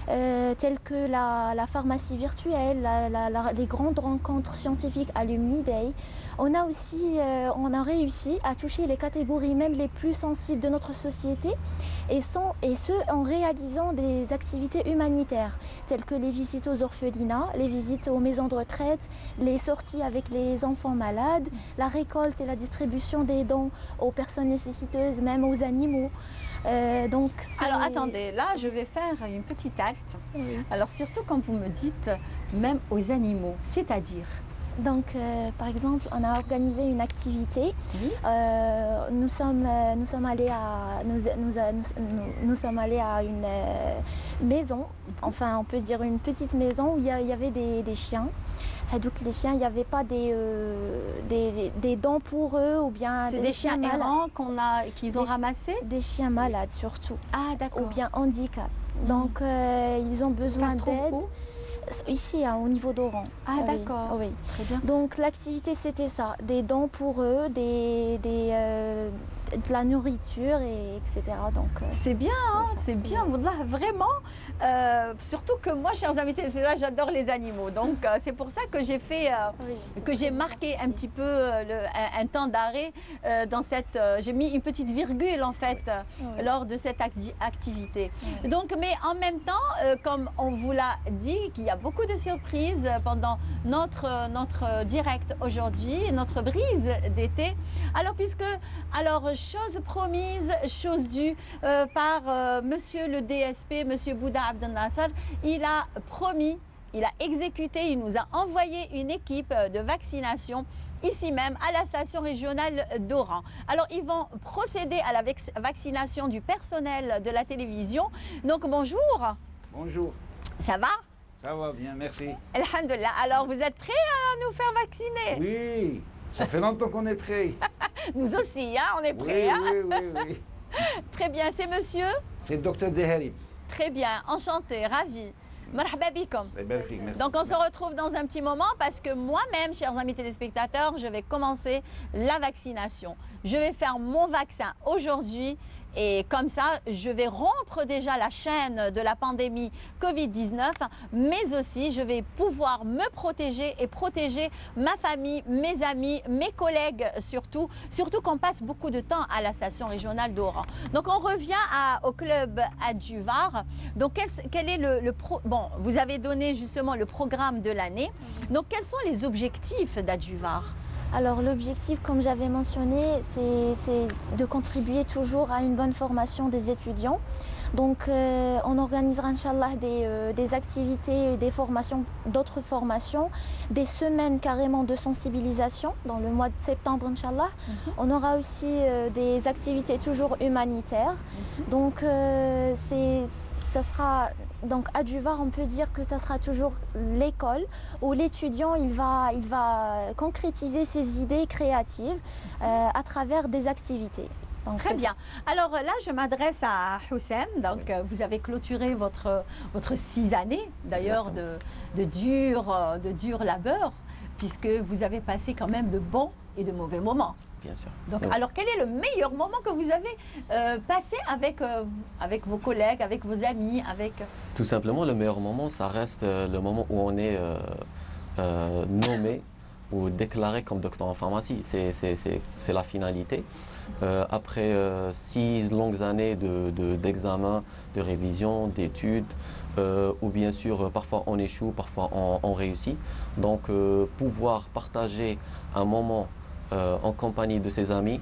euh, telles que la, la pharmacie virtuelle, la, la, la, les grandes rencontres scientifiques Alumni Day. On a aussi euh, on a réussi à toucher les catégories même les plus sensibles de notre société et, sans, et ce en réalisant des activités humanitaires telles que les visites aux orphelinats, les visites aux maisons de retraite, les sorties avec les enfants malades, la récolte et la distribution des dons aux personnes nécessiteuses, même aux animaux. Euh, donc alors attendez, là je vais faire une petite acte. Oui. Alors surtout quand vous me dites même aux animaux, c'est-à-dire? Donc, euh, par exemple, on a organisé une activité. Oui. Euh, nous, sommes, euh, nous, sommes allés à, nous, nous, nous, nous sommes allés à une euh, maison, enfin on peut dire une petite maison où il y, a, il y avait des, des chiens. Et donc les chiens, il n'y avait pas des, euh, des, des dents pour eux ou bien des, des chiens, chiens errants qu'on a, qu'ils ont ramassés? Des chiens malades surtout. Ah d'accord. Ou bien handicap. Mmh. Donc euh, ils ont besoin d'aide. Ici, hein, au niveau d'Oran. Ah oui, d'accord, oui. Très bien. Donc l'activité c'était ça, des dons pour eux, des, des, euh, de la nourriture, et, etc. Donc c'est bien, hein, c'est bien, Wallah, vraiment. Euh, surtout que moi, chers amis téléspectateurs, j'adore les animaux. Donc euh, c'est pour ça que j'ai fait, euh, oui, que j'ai marqué un petit peu euh, le, un, un temps d'arrêt euh, dans cette. Euh, j'ai mis une petite virgule en fait oui. lors de cette acti activité. Oui. Donc, mais en même temps, euh, comme on vous l'a dit, qu'il y a beaucoup de surprises pendant notre notre direct aujourd'hui, notre brise d'été. Alors puisque, alors chose promise, chose due euh, par euh, Monsieur le D S P, Monsieur Bouda Abdel Nasser, il a promis, il a exécuté, il nous a envoyé une équipe de vaccination ici même à la station régionale d'Oran. Alors ils vont procéder à la vaccination du personnel de la télévision. Donc bonjour. Bonjour. Ça va? Ça va bien, merci. Alhamdulillah. Alors vous êtes prêts à nous faire vacciner? Oui, ça fait longtemps qu'on est prêts. Nous aussi, hein, on est prêts. Oui, hein? oui, oui, oui. Très bien, c'est monsieur? C'est le docteur Deherib. Très bien, enchanté, ravi. Marhaba bikom. Donc on se retrouve dans un petit moment parce que moi-même, chers amis téléspectateurs, je vais commencer la vaccination. Je vais faire mon vaccin aujourd'hui et comme ça, je vais rompre déjà la chaîne de la pandémie Covid dix-neuf, mais aussi je vais pouvoir me protéger et protéger ma famille, mes amis, mes collègues surtout, surtout qu'on passe beaucoup de temps à la station régionale d'Oran. Donc on revient à, au club Adjuvar. Donc quel, quel est le, le pro... Bon, vous avez donné justement le programme de l'année. Donc quels sont les objectifs d'Adjuvar? Alors l'objectif, comme j'avais mentionné, c'est de contribuer toujours à une bonne formation des étudiants. Donc euh, on organisera, Inch'Allah, des, euh, des activités, des formations, d'autres formations, des semaines carrément de sensibilisation dans le mois de septembre, Inch'Allah. Mm-hmm. On aura aussi euh, des activités toujours humanitaires. Mm-hmm. Donc euh, c'est, ça sera... Donc à Adjuvar, on peut dire que ça sera toujours l'école où l'étudiant il va, il va concrétiser ses idées créatives euh, à travers des activités. Donc, très bien. Ça. Alors là, je m'adresse à Houssem. Donc oui. Vous avez clôturé votre, votre six années d'ailleurs de, de, dur, de dur labeur puisque vous avez passé quand même de bons et de mauvais moments. Bien sûr. Donc, oui. alors, quel est le meilleur moment que vous avez euh, passé avec, euh, avec vos collègues, avec vos amis, avec... Tout simplement, le meilleur moment, ça reste euh, le moment où on est euh, euh, nommé ou déclaré comme docteur en pharmacie. C'est la finalité. Euh, après euh, six longues années d'examen, de, de, de révision, d'études, euh, où bien sûr, parfois on échoue, parfois on, on réussit. Donc, euh, pouvoir partager un moment Euh, en compagnie de ses amis,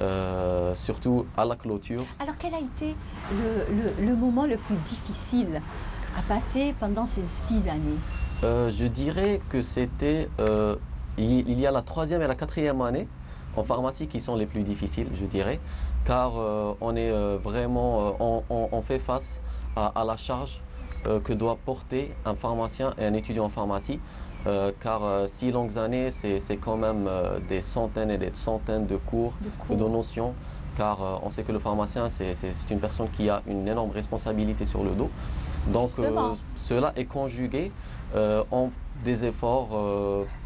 euh, surtout à la clôture. Alors quel a été le, le, le moment le plus difficile à passer pendant ces six années? euh, Je dirais que c'était, euh, il, il y a la troisième et la quatrième année en pharmacie qui sont les plus difficiles, je dirais, car euh, on est euh, vraiment, euh, on, on, on fait face à, à la charge euh, que doit porter un pharmacien et un étudiant en pharmacie. Euh, car euh, six longues années, c'est quand même euh, des centaines et des centaines de cours, de, cours. de notions, car euh, on sait que le pharmacien, c'est une personne qui a une énorme responsabilité sur le dos. Donc euh, cela est conjugué euh, en des efforts euh,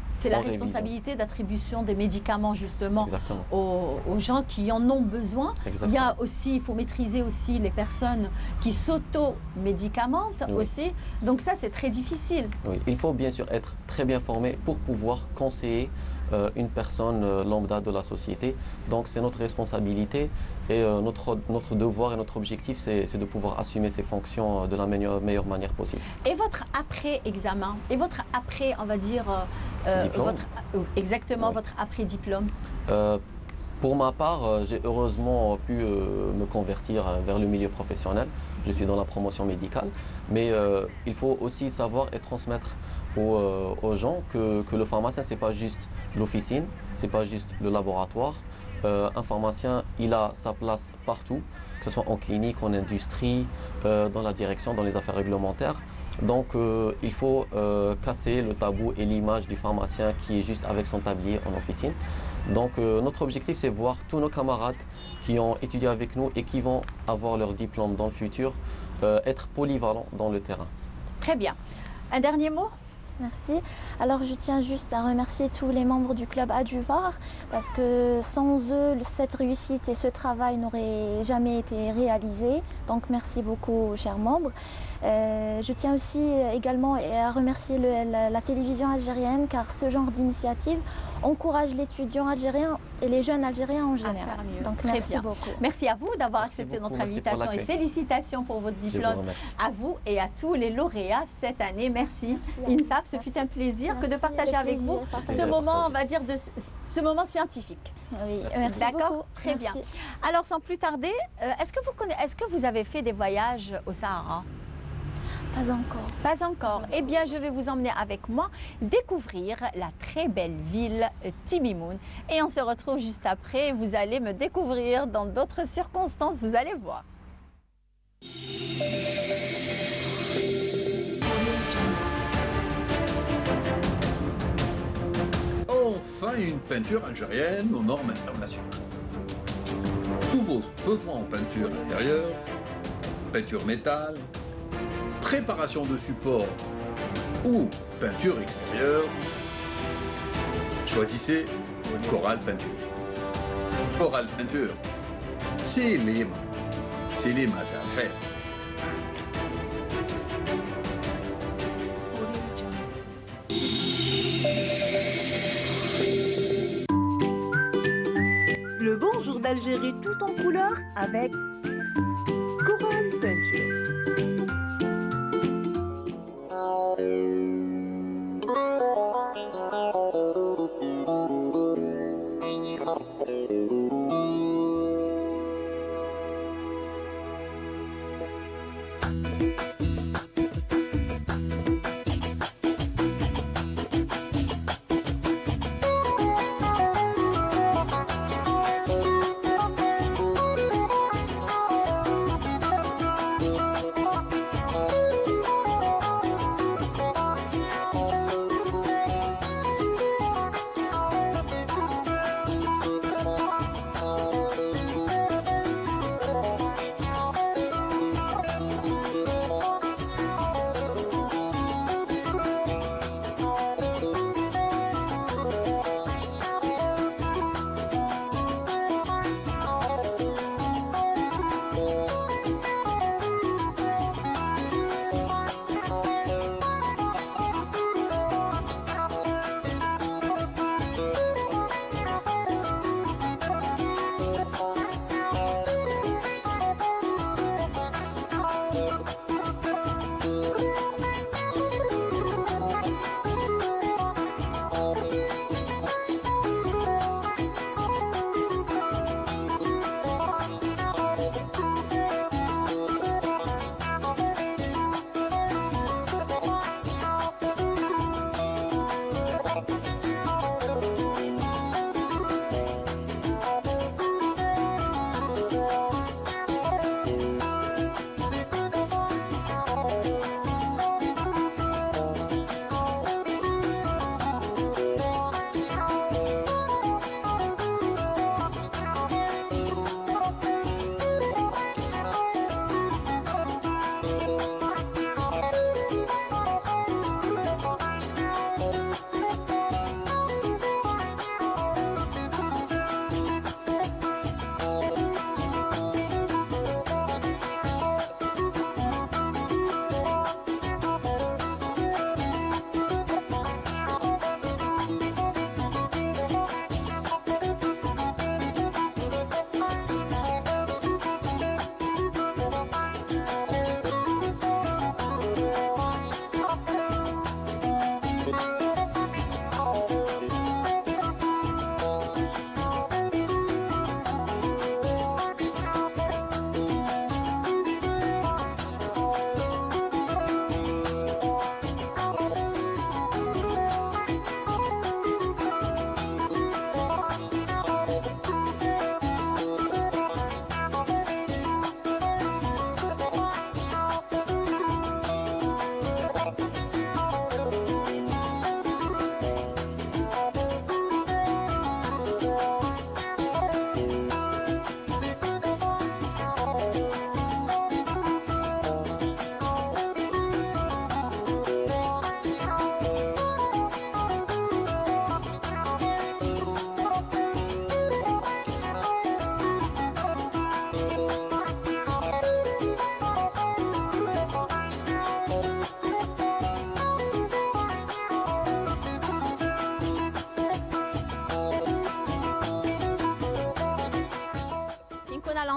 C'est la responsabilité d'attribution des médicaments justement aux, aux gens qui en ont besoin. Exactement. Il y a aussi, il faut maîtriser aussi les personnes qui s'auto-médicamentent oui. aussi. Donc ça, c'est très difficile. Oui, il faut bien sûr être très bien formé pour pouvoir conseiller euh, une personne euh, lambda de la société. Donc c'est notre responsabilité et euh, notre, notre devoir et notre objectif, c'est de pouvoir assumer ces fonctions de la meilleure, meilleure manière possible. Et votre après-examen, et votre après, on va dire, euh, votre, exactement, oui. votre après-diplôme euh, Pour ma part, euh, j'ai heureusement pu euh, me convertir vers le milieu professionnel. Je suis dans la promotion médicale, mais euh, il faut aussi savoir et transmettre aux, euh, aux gens que, que le pharmacien, ce n'est pas juste l'officine, ce n'est pas juste le laboratoire. Euh, un pharmacien, il a sa place partout, que ce soit en clinique, en industrie, euh, dans la direction, dans les affaires réglementaires. Donc euh, il faut euh, casser le tabou et l'image du pharmacien qui est juste avec son tablier en officine. Donc euh, notre objectif, c'est voir tous nos camarades qui ont étudié avec nous et qui vont avoir leur diplôme dans le futur, euh, être polyvalents dans le terrain. Très bien. Un dernier mot ? Merci. Alors je tiens juste à remercier tous les membres du club Adjuvar parce que sans eux, cette réussite et ce travail n'auraient jamais été réalisés. Donc merci beaucoup, chers membres. Euh, je tiens aussi également à remercier le, la, la télévision algérienne car ce genre d'initiative encourage l'étudiant algérien et les jeunes algériens en général. Donc Très merci bien. beaucoup. Merci à vous d'avoir accepté beaucoup, notre invitation et félicitations pour votre diplôme. Vous à vous et à tous les lauréats cette année. Merci, merci Insaf, ce fut un plaisir merci, que de partager avec vous ce moment, on va dire, de ce moment scientifique. Oui, merci D'accord, très merci. bien. Alors sans plus tarder, euh, est-ce que vous connaissez, est-ce que vous avez fait des voyages au Sahara? Pas encore. Pas encore. Eh bien, je vais vous emmener avec moi découvrir la très belle ville Timimoun. Et on se retrouve juste après. Vous allez me découvrir dans d'autres circonstances. Vous allez voir. Enfin, une peinture algérienne aux normes internationales. Tous vos besoins en peinture intérieure, peinture métal, préparation de support ou peinture extérieure, choisissez Coral Peinture. Coral Peinture, c'est l'Ema, c'est l'Ema à faire. Le bon jour d'Algérie tout en couleur avec Coral Peinture.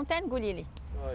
l'antenne, Goulili. Oui.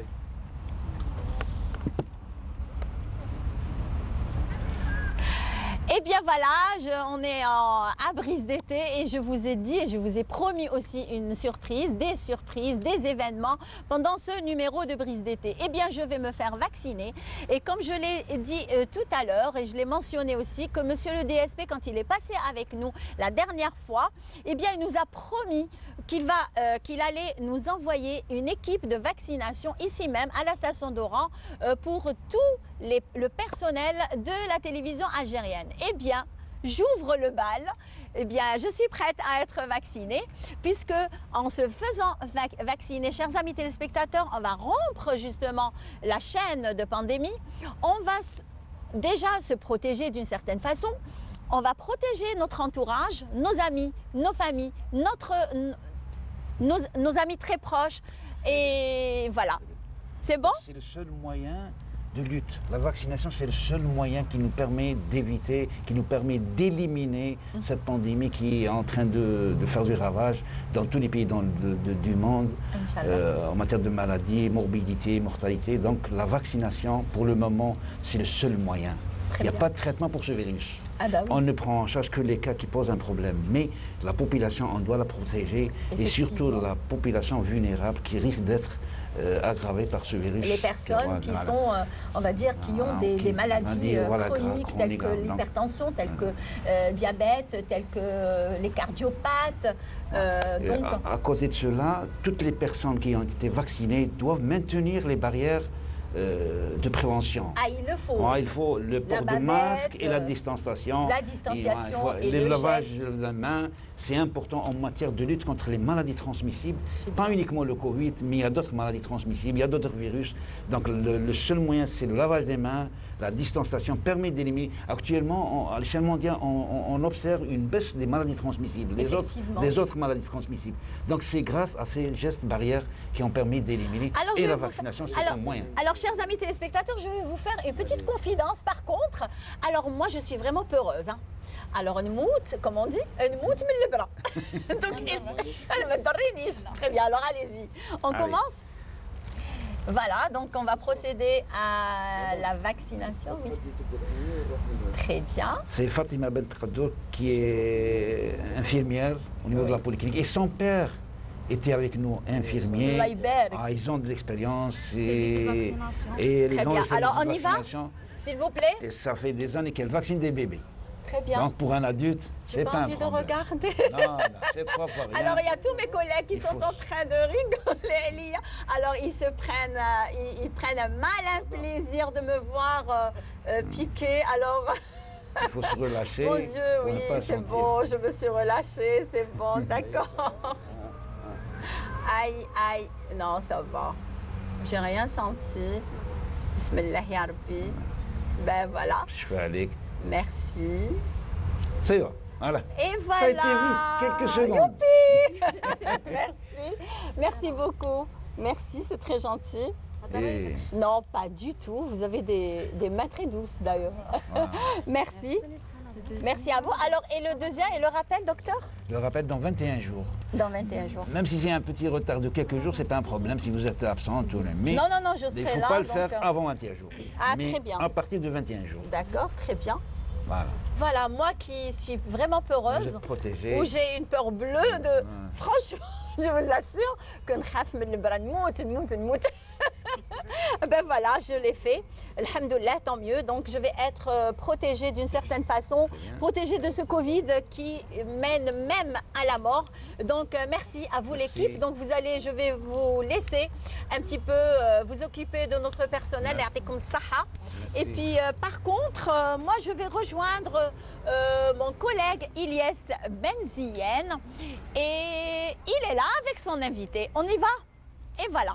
Eh bien voilà, je, on est en, à Brise d'été et je vous ai dit et je vous ai promis aussi une surprise, des surprises, des événements pendant ce numéro de Brise d'été. Eh bien je vais me faire vacciner et comme je l'ai dit euh, tout à l'heure et je l'ai mentionné aussi que monsieur le D S P quand il est passé avec nous la dernière fois, eh bien il nous a promis qu'il va, euh, qu'il allait nous envoyer une équipe de vaccination ici même à la station d'Oran euh, pour tout les, le personnel de la télévision algérienne. Eh bien, j'ouvre le bal. Eh bien, je suis prête à être vaccinée puisque en se faisant vac vacciner, chers amis téléspectateurs, on va rompre justement la chaîne de pandémie. On va déjà se protéger d'une certaine façon. On va protéger notre entourage, nos amis, nos familles, notre, nos, nos amis très proches. Et voilà. C'est bon? C'est le seul moyen de lutte. La vaccination, c'est le seul moyen qui nous permet d'éviter, qui nous permet d'éliminer mmh. cette pandémie qui est en train de, de faire du ravage dans tous les pays dans, de, de, du monde, euh, en matière de maladies, morbidité, mortalité. Donc la vaccination, pour le moment, c'est le seul moyen. Très Il n'y a bien. pas de traitement pour ce virus. Ah bah oui. On ne prend en charge que les cas qui posent un problème. Mais la population, on doit la protéger. Et surtout la population vulnérable qui risque d'être Euh, aggravées par ce virus. Les personnes qui sont, euh, on va dire, qui ont des, des maladies euh, voilà, chroniques grave, telles que l'hypertension, telles que euh, diabète, telles que euh, les cardiopathes. Euh, donc... à, à cause de cela, toutes les personnes qui ont été vaccinées doivent maintenir les barrières Euh, de prévention. Ah, il le faut. Ah, il faut le port bavette, de masque et la distanciation. La distanciation et, ouais, et le, le lavage gel. de la main, c'est important en matière de lutte contre les maladies transmissibles. Pas uniquement le Covid, mais il y a d'autres maladies transmissibles, il y a d'autres virus. Donc le, le seul moyen, c'est le lavage des mains. La distanciation permet d'éliminer. Actuellement, on, à l'échelle mondiale, on, on, on observe une baisse des maladies transmissibles, les autres, les autres maladies transmissibles. Donc c'est grâce à ces gestes barrières qui ont permis d'éliminer. Et la vaccination, c'est un moyen. Alors, chers amis téléspectateurs, je vais vous faire une petite confidence. Par contre, alors moi, je suis vraiment peureuse. Hein. Alors, une moute, comme on dit, une moute, mais le bras. Donc, elle me donne. Très bien, alors allez-y. On allez. commence? Voilà, donc on va procéder à la vaccination, oui. Très bien. C'est Fatima Bent Khadour qui est infirmière au niveau oui. de la polyclinique. Et son père était avec nous, infirmier. Ah, ils ont de l'expérience. Et, et Très bien. Alors on y va, s'il vous plaît. Et ça fait des années qu'elle vaccine des bébés. Très bien. Donc pour un adulte, c'est pas, pas envie un de regarder. Non, non, c'est trois fois rien. Alors il y a tous mes collègues qui il sont faut... en train de rigoler, Elia. Alors ils se prennent, euh, ils, ils prennent un malin plaisir de me voir euh, euh, piquer. Alors. Il faut se relâcher. Mon Dieu, oui, c'est bon, je me suis relâchée, c'est bon, d'accord. Aïe, aïe, non, ça va. J'ai rien senti. Bismillah ya Rabbi. Ben voilà. Je vais aller. Merci. C'est bon, voilà. Et voilà. Ça a été vite, quelques secondes. Youpi. Merci. Merci beaucoup. Merci, c'est très gentil. Et... Non, pas du tout. Vous avez des, des mains très douces d'ailleurs. Ah. Merci. Merci à vous. Alors, et le deuxième, et le rappel, docteur? Le rappel dans vingt et un jours. Dans vingt et un jours. Même si j'ai un petit retard de quelques jours, c'est pas un problème si vous êtes absente. Mais non, non, non, je serai là. Il ne faut pas le donc... faire avant vingt et un jours. Ah, mais très bien. À partir de vingt et un jours. D'accord, très bien. Voilà. Voilà, moi qui suis vraiment peureuse, vous êtes protégée. Où j'ai une peur bleue de... Ouais. Franchement, je vous assure que نخاف من البرد نموت نموت نموت. Ben voilà, je l'ai fait. Alhamdoulilah, tant mieux. Donc je vais être euh, protégée d'une certaine façon, protégée de ce Covid qui mène même à la mort. Donc euh, merci à vous l'équipe. Donc vous allez, je vais vous laisser un petit peu euh, vous occuper de notre personnel. Et puis euh, par contre, euh, moi je vais rejoindre euh, mon collègue Ilyes Benzien et il est là avec son invité. On y va? Et voilà.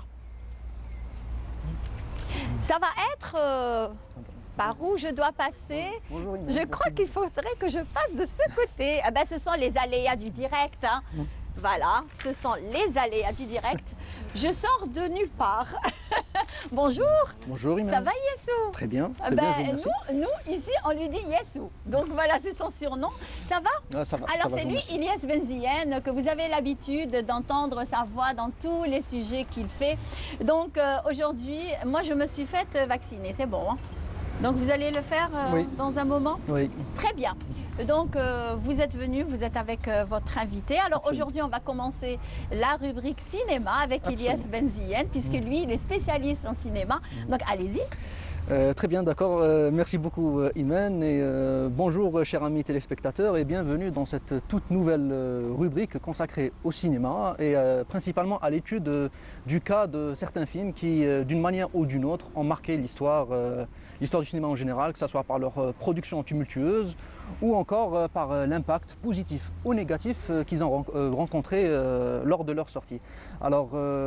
Ça va être euh, par où je dois passer. Bonjour, je crois qu'il faudrait que je passe de ce côté. Ah ben, ce sont les aléas du direct. Hein. Voilà, ce sont les aléas du direct. Je sors de nulle part. Bonjour. Bonjour Iman. Ça va Yessou? Très bien, très ben, bien, je vous remercie. Nous, nous, ici, on lui dit Yessou. Donc voilà, c'est son surnom. Ça va? Ah, ça va. Alors ça va, c'est lui, Ilyes Benziyen, que vous avez l'habitude d'entendre sa voix dans tous les sujets qu'il fait. Donc euh, aujourd'hui, moi je me suis faite vacciner, c'est bon. Hein? Donc vous allez le faire euh, oui. dans un moment? Oui. Très bien. Donc euh, vous êtes venu, vous êtes avec euh, votre invité. Alors aujourd'hui on va commencer la rubrique cinéma avec Ilyes Benziyen, puisque lui il est spécialiste en cinéma. Donc allez-y. Euh, très bien, d'accord. Euh, merci beaucoup euh, Iman et euh, bonjour euh, chers amis téléspectateurs et bienvenue dans cette toute nouvelle euh, rubrique consacrée au cinéma et euh, principalement à l'étude euh, du cas de certains films qui euh, d'une manière ou d'une autre ont marqué l'histoire euh, l'histoire du cinéma en général, que ce soit par leur euh, production tumultueuse ou encore euh, par euh, l'impact positif ou négatif euh, qu'ils ont euh, rencontré euh, lors de leur sortie. Alors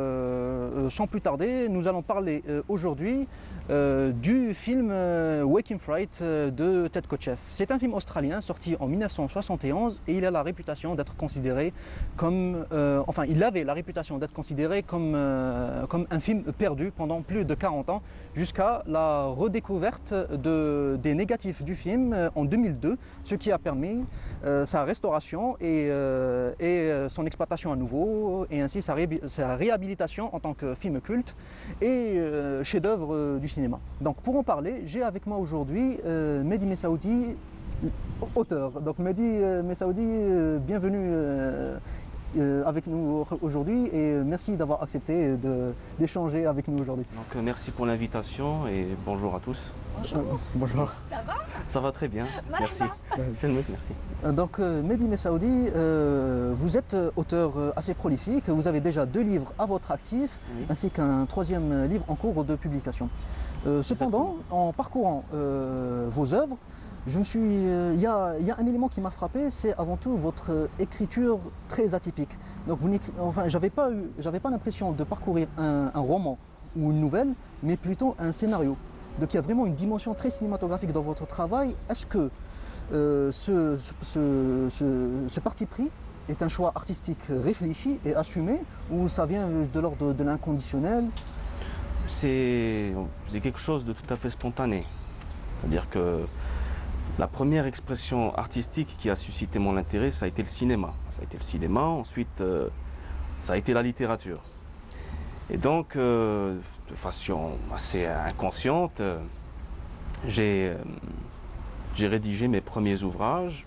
euh, sans plus tarder, nous allons parler euh, aujourd'hui euh, du film euh, Waking Fright euh, de Ted Kotcheff. C'est un film australien sorti en mille neuf cent soixante et onze et il a la réputation d'être considéré comme, euh, enfin il avait la réputation d'être considéré comme, euh, comme un film perdu pendant plus de quarante ans jusqu'à la redécouverte de, des négatifs du film euh, en deux mille deux, ce qui a permis euh, sa restauration et, euh, et euh, son exploitation à nouveau et ainsi sa, ré sa réhabilitation en tant que film culte et euh, chef-d'œuvre euh, du cinéma. Donc pour en parler, j'ai avec moi aujourd'hui euh, Mehdi Messaoudi, auteur. Donc Mehdi euh, Messaoudi, euh, bienvenue euh, euh, avec nous aujourd'hui et merci d'avoir accepté d'échanger avec nous aujourd'hui. Donc euh, merci pour l'invitation et bonjour à tous. Bonjour. Euh, bonjour. Ça va? Ça va très bien, merci. C'est le mec, merci. Donc euh, Mehdi Messaoudi, euh, vous êtes auteur assez prolifique, vous avez déjà deux livres à votre actif, oui. ainsi qu'un troisième livre en cours de publication. Euh, cependant, en parcourant euh, vos œuvres, je me suis, il euh, y, y a un élément qui m'a frappé, c'est avant tout votre écriture très atypique. Donc vous enfin, j'avais pas eu, j'avais pas l'impression de parcourir un, un roman ou une nouvelle, mais plutôt un scénario. Donc il y a vraiment une dimension très cinématographique dans votre travail. Est-ce que euh, ce, ce, ce, ce parti pris est un choix artistique réfléchi et assumé ou ça vient de l'ordre de l'inconditionnel? C'est quelque chose de tout à fait spontané. C'est-à-dire que la première expression artistique qui a suscité mon intérêt, ça a été le cinéma. Ça a été le cinéma, ensuite euh, ça a été la littérature. Et donc, euh, de façon assez inconsciente, euh, j'ai euh, rédigé mes premiers ouvrages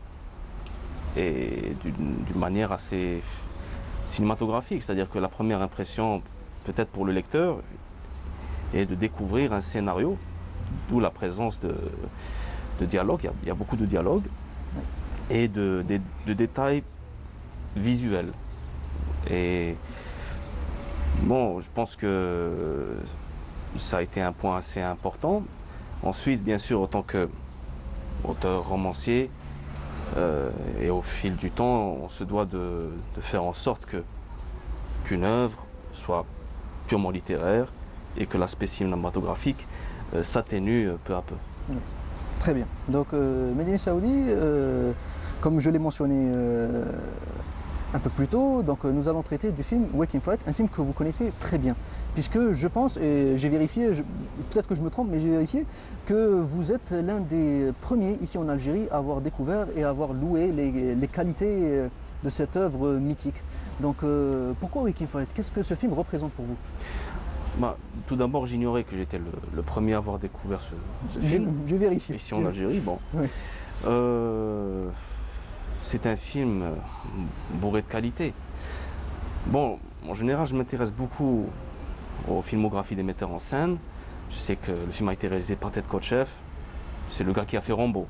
et d'une manière assez cinématographique. C'est-à-dire que la première impression, peut-être pour le lecteur, est de découvrir un scénario, d'où la présence de, de dialogue. Il y, a, il y a beaucoup de dialogue et de, de, de détails visuels. Et bon, je pense que ça a été un point assez important. Ensuite, bien sûr, en tant qu'auteur romancier, euh, et au fil du temps, on se doit de, de faire en sorte que qu'une œuvre soit purement littéraire et que l'aspect cinématographique euh, s'atténue peu à peu. Très bien. Donc, euh, Mehdi Messaoudi, euh, comme je l'ai mentionné euh, un peu plus tôt, donc nous allons traiter du film Waking Fright, un film que vous connaissez très bien, puisque je pense, et j'ai vérifié, peut-être que je me trompe, mais j'ai vérifié que vous êtes l'un des premiers ici en Algérie à avoir découvert et à avoir loué les, les qualités de cette œuvre mythique. Donc euh, pourquoi Waking Fright? Qu'est-ce que ce film représente pour vous? Bah, tout d'abord, j'ignorais que j'étais le, le premier à avoir découvert ce, ce film. J'ai vérifié. Ici en Algérie, bon. Oui. Euh, c'est un film bourré de qualité. Bon, en général, je m'intéresse beaucoup aux filmographies des metteurs en scène. Je sais que le film a été réalisé par Ted Kotcheff. C'est le gars qui a fait Rambo.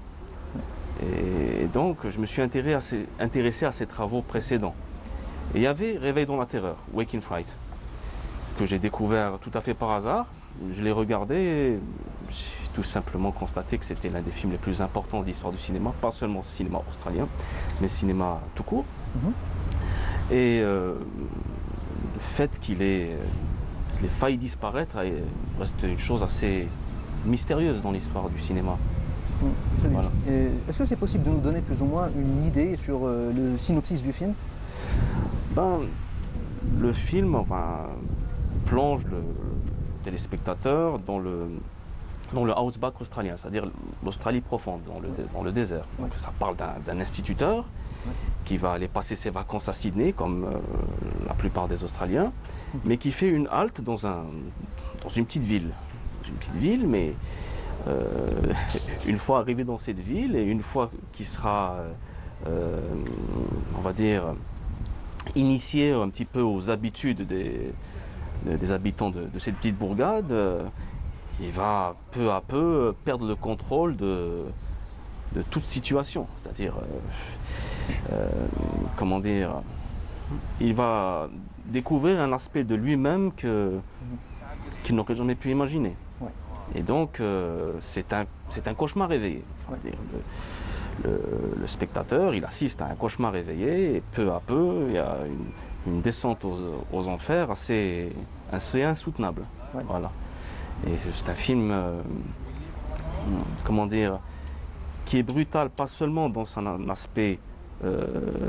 Et donc, je me suis intéressé à ces, intéressé à ses travaux précédents. Et il y avait Réveil dans la terreur, Waking Fright, que j'ai découvert tout à fait par hasard. Je l'ai regardé et j'ai tout simplement constaté que c'était l'un des films les plus importants de l'histoire du cinéma, pas seulement cinéma australien, mais cinéma tout court. Mm-hmm. Et euh, le fait qu'il ait, qu'il ait failli disparaître reste une chose assez mystérieuse dans l'histoire du cinéma. Mmh, très bien. Voilà. Est-ce que c'est possible de nous donner plus ou moins une idée sur euh, le synopsis du film? Ben, le film, enfin, plonge le, téléspectateurs dans le, dans le outback australien, c'est-à-dire l'Australie profonde, dans le, dans le désert. Donc ça parle d'un instituteur qui va aller passer ses vacances à Sydney, comme euh, la plupart des Australiens, mais qui fait une halte dans, un, dans une petite ville. Une petite ville, mais euh, une fois arrivé dans cette ville et une fois qu'il sera, euh, on va dire, initié un petit peu aux habitudes des, des habitants de, de cette petite bourgade, euh, il va peu à peu perdre le contrôle de, de toute situation. C'est-à-dire, euh, euh, comment dire, il va découvrir un aspect de lui-même que, qu'il n'aurait jamais pu imaginer. Ouais. Et donc, euh, c'est un, c'est un cauchemar réveillé. Ouais. Dire, le, le, le spectateur, il assiste à un cauchemar réveillé et peu à peu, il y a une, une descente aux, aux enfers assez, assez insoutenable. Ouais. Voilà. Et c'est un film, euh, comment dire, qui est brutal, pas seulement dans son aspect, euh,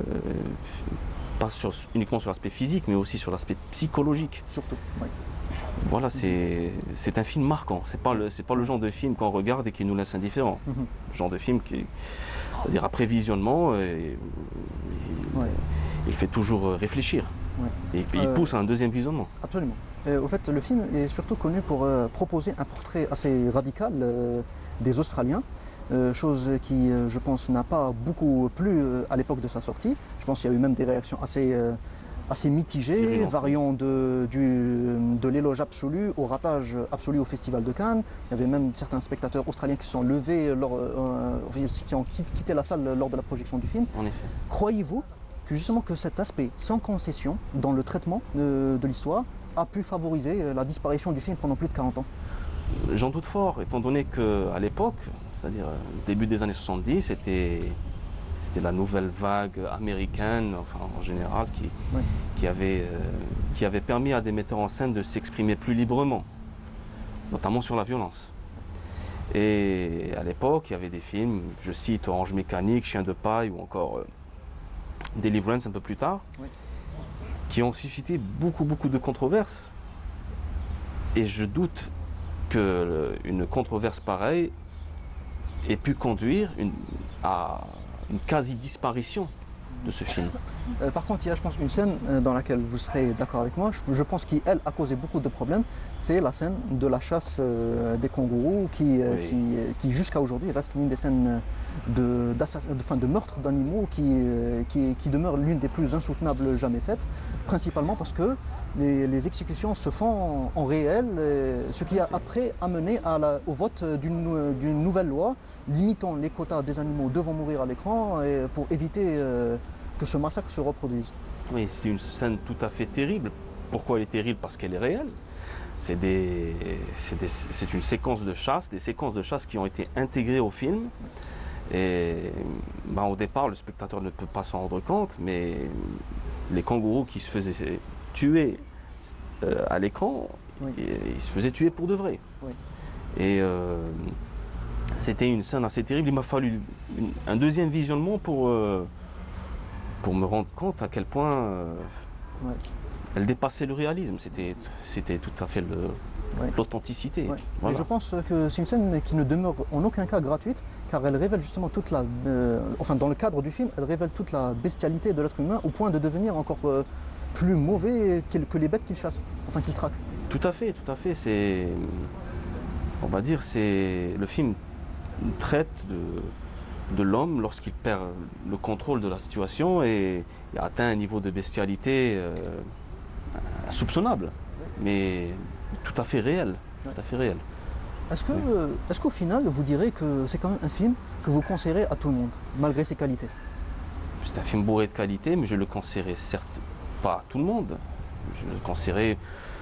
pas sur, uniquement sur l'aspect physique, mais aussi sur l'aspect psychologique. Surtout, oui. Voilà, c'est c'est un film marquant. C'est pas le c'est pas le genre de film qu'on regarde et qui nous laisse indifférents. Mm-hmm. Le genre de film qui, c'est-à-dire après visionnement, et, et, ouais. il fait toujours réfléchir. Ouais. Et, et il euh, pousse à un deuxième visionnement. Absolument. Et, au fait, le film est surtout connu pour euh, proposer un portrait assez radical euh, des Australiens. Euh, chose qui, euh, je pense, n'a pas beaucoup plu euh, à l'époque de sa sortie. Je pense qu'il y a eu même des réactions assez, euh, assez mitigées, variant de, du, de l'éloge absolu au ratage absolu au Festival de Cannes. Il y avait même certains spectateurs australiens qui se sont levés, lors, euh, qui ont quitté la salle lors de la projection du film. En effet. Croyez-vous que justement que cet aspect sans concession dans le traitement de, de l'histoire a pu favoriser la disparition du film pendant plus de quarante ans? J'en doute fort, étant donné qu'à l'époque, c'est-à-dire début des années soixante-dix, c'était c'était la nouvelle vague américaine, enfin en général, qui, oui. qui, avait, euh, qui avait permis à des metteurs en scène de s'exprimer plus librement, notamment sur la violence. Et à l'époque, il y avait des films, je cite Orange Mécanique, Chien de paille ou encore euh, Deliverance un peu plus tard, oui. qui ont suscité beaucoup, beaucoup de controverses. Et je doute qu'une controverse pareille ait pu conduire une, à une quasi-disparition de ce film. Euh, par contre, il y a, je pense, une scène dans laquelle vous serez d'accord avec moi, je, je pense qu'elle a causé beaucoup de problèmes, c'est la scène de la chasse euh, des kangourous qui, euh, oui. qui, qui jusqu'à aujourd'hui reste l'une des scènes de, de, enfin, de meurtre d'animaux qui, euh, qui, qui demeure l'une des plus insoutenables jamais faites, principalement parce que les, les exécutions se font en, en réel, ce qui a après amené à la, au vote d'une d'une nouvelle loi limitant les quotas des animaux devant mourir à l'écran pour éviter euh, que ce massacre se reproduise. Oui, c'est une scène tout à fait terrible. Pourquoi elle est terrible? Parce qu'elle est réelle. C'est des, c'est des, c'est une séquence de chasse, des séquences de chasse qui ont été intégrées au film. Et ben, au départ, le spectateur ne peut pas s'en rendre compte, mais les kangourous qui se faisaient tuer euh, à l'écran, oui. ils se faisaient tuer pour de vrai. Oui. Et euh, c'était une scène assez terrible. Il m'a fallu une, un deuxième visionnement pour, euh, pour me rendre compte à quel point euh, ouais. elle dépassait le réalisme. C'était, c'était tout à fait le, ouais. l'authenticité. Ouais. Voilà. Et je pense que c'est une scène qui ne demeure en aucun cas gratuite, car elle révèle justement toute la... Euh, enfin, dans le cadre du film, elle révèle toute la bestialité de l'être humain au point de devenir encore euh, plus mauvais que les bêtes qu'il chasse, enfin qu'il traque. Tout à fait, tout à fait. C'est... On va dire, c'est... Le film traite de, de l'homme lorsqu'il perd le contrôle de la situation et il atteint un niveau de bestialité euh, insoupçonnable, mais tout à fait réel. Tout à fait réel. Est-ce que, oui. est-ce qu'au final, vous direz que c'est quand même un film que vous conseillerez à tout le monde, malgré ses qualités? C'est un film bourré de qualités, mais je le conseillerais certes pas à tout le monde. Je le conseillerais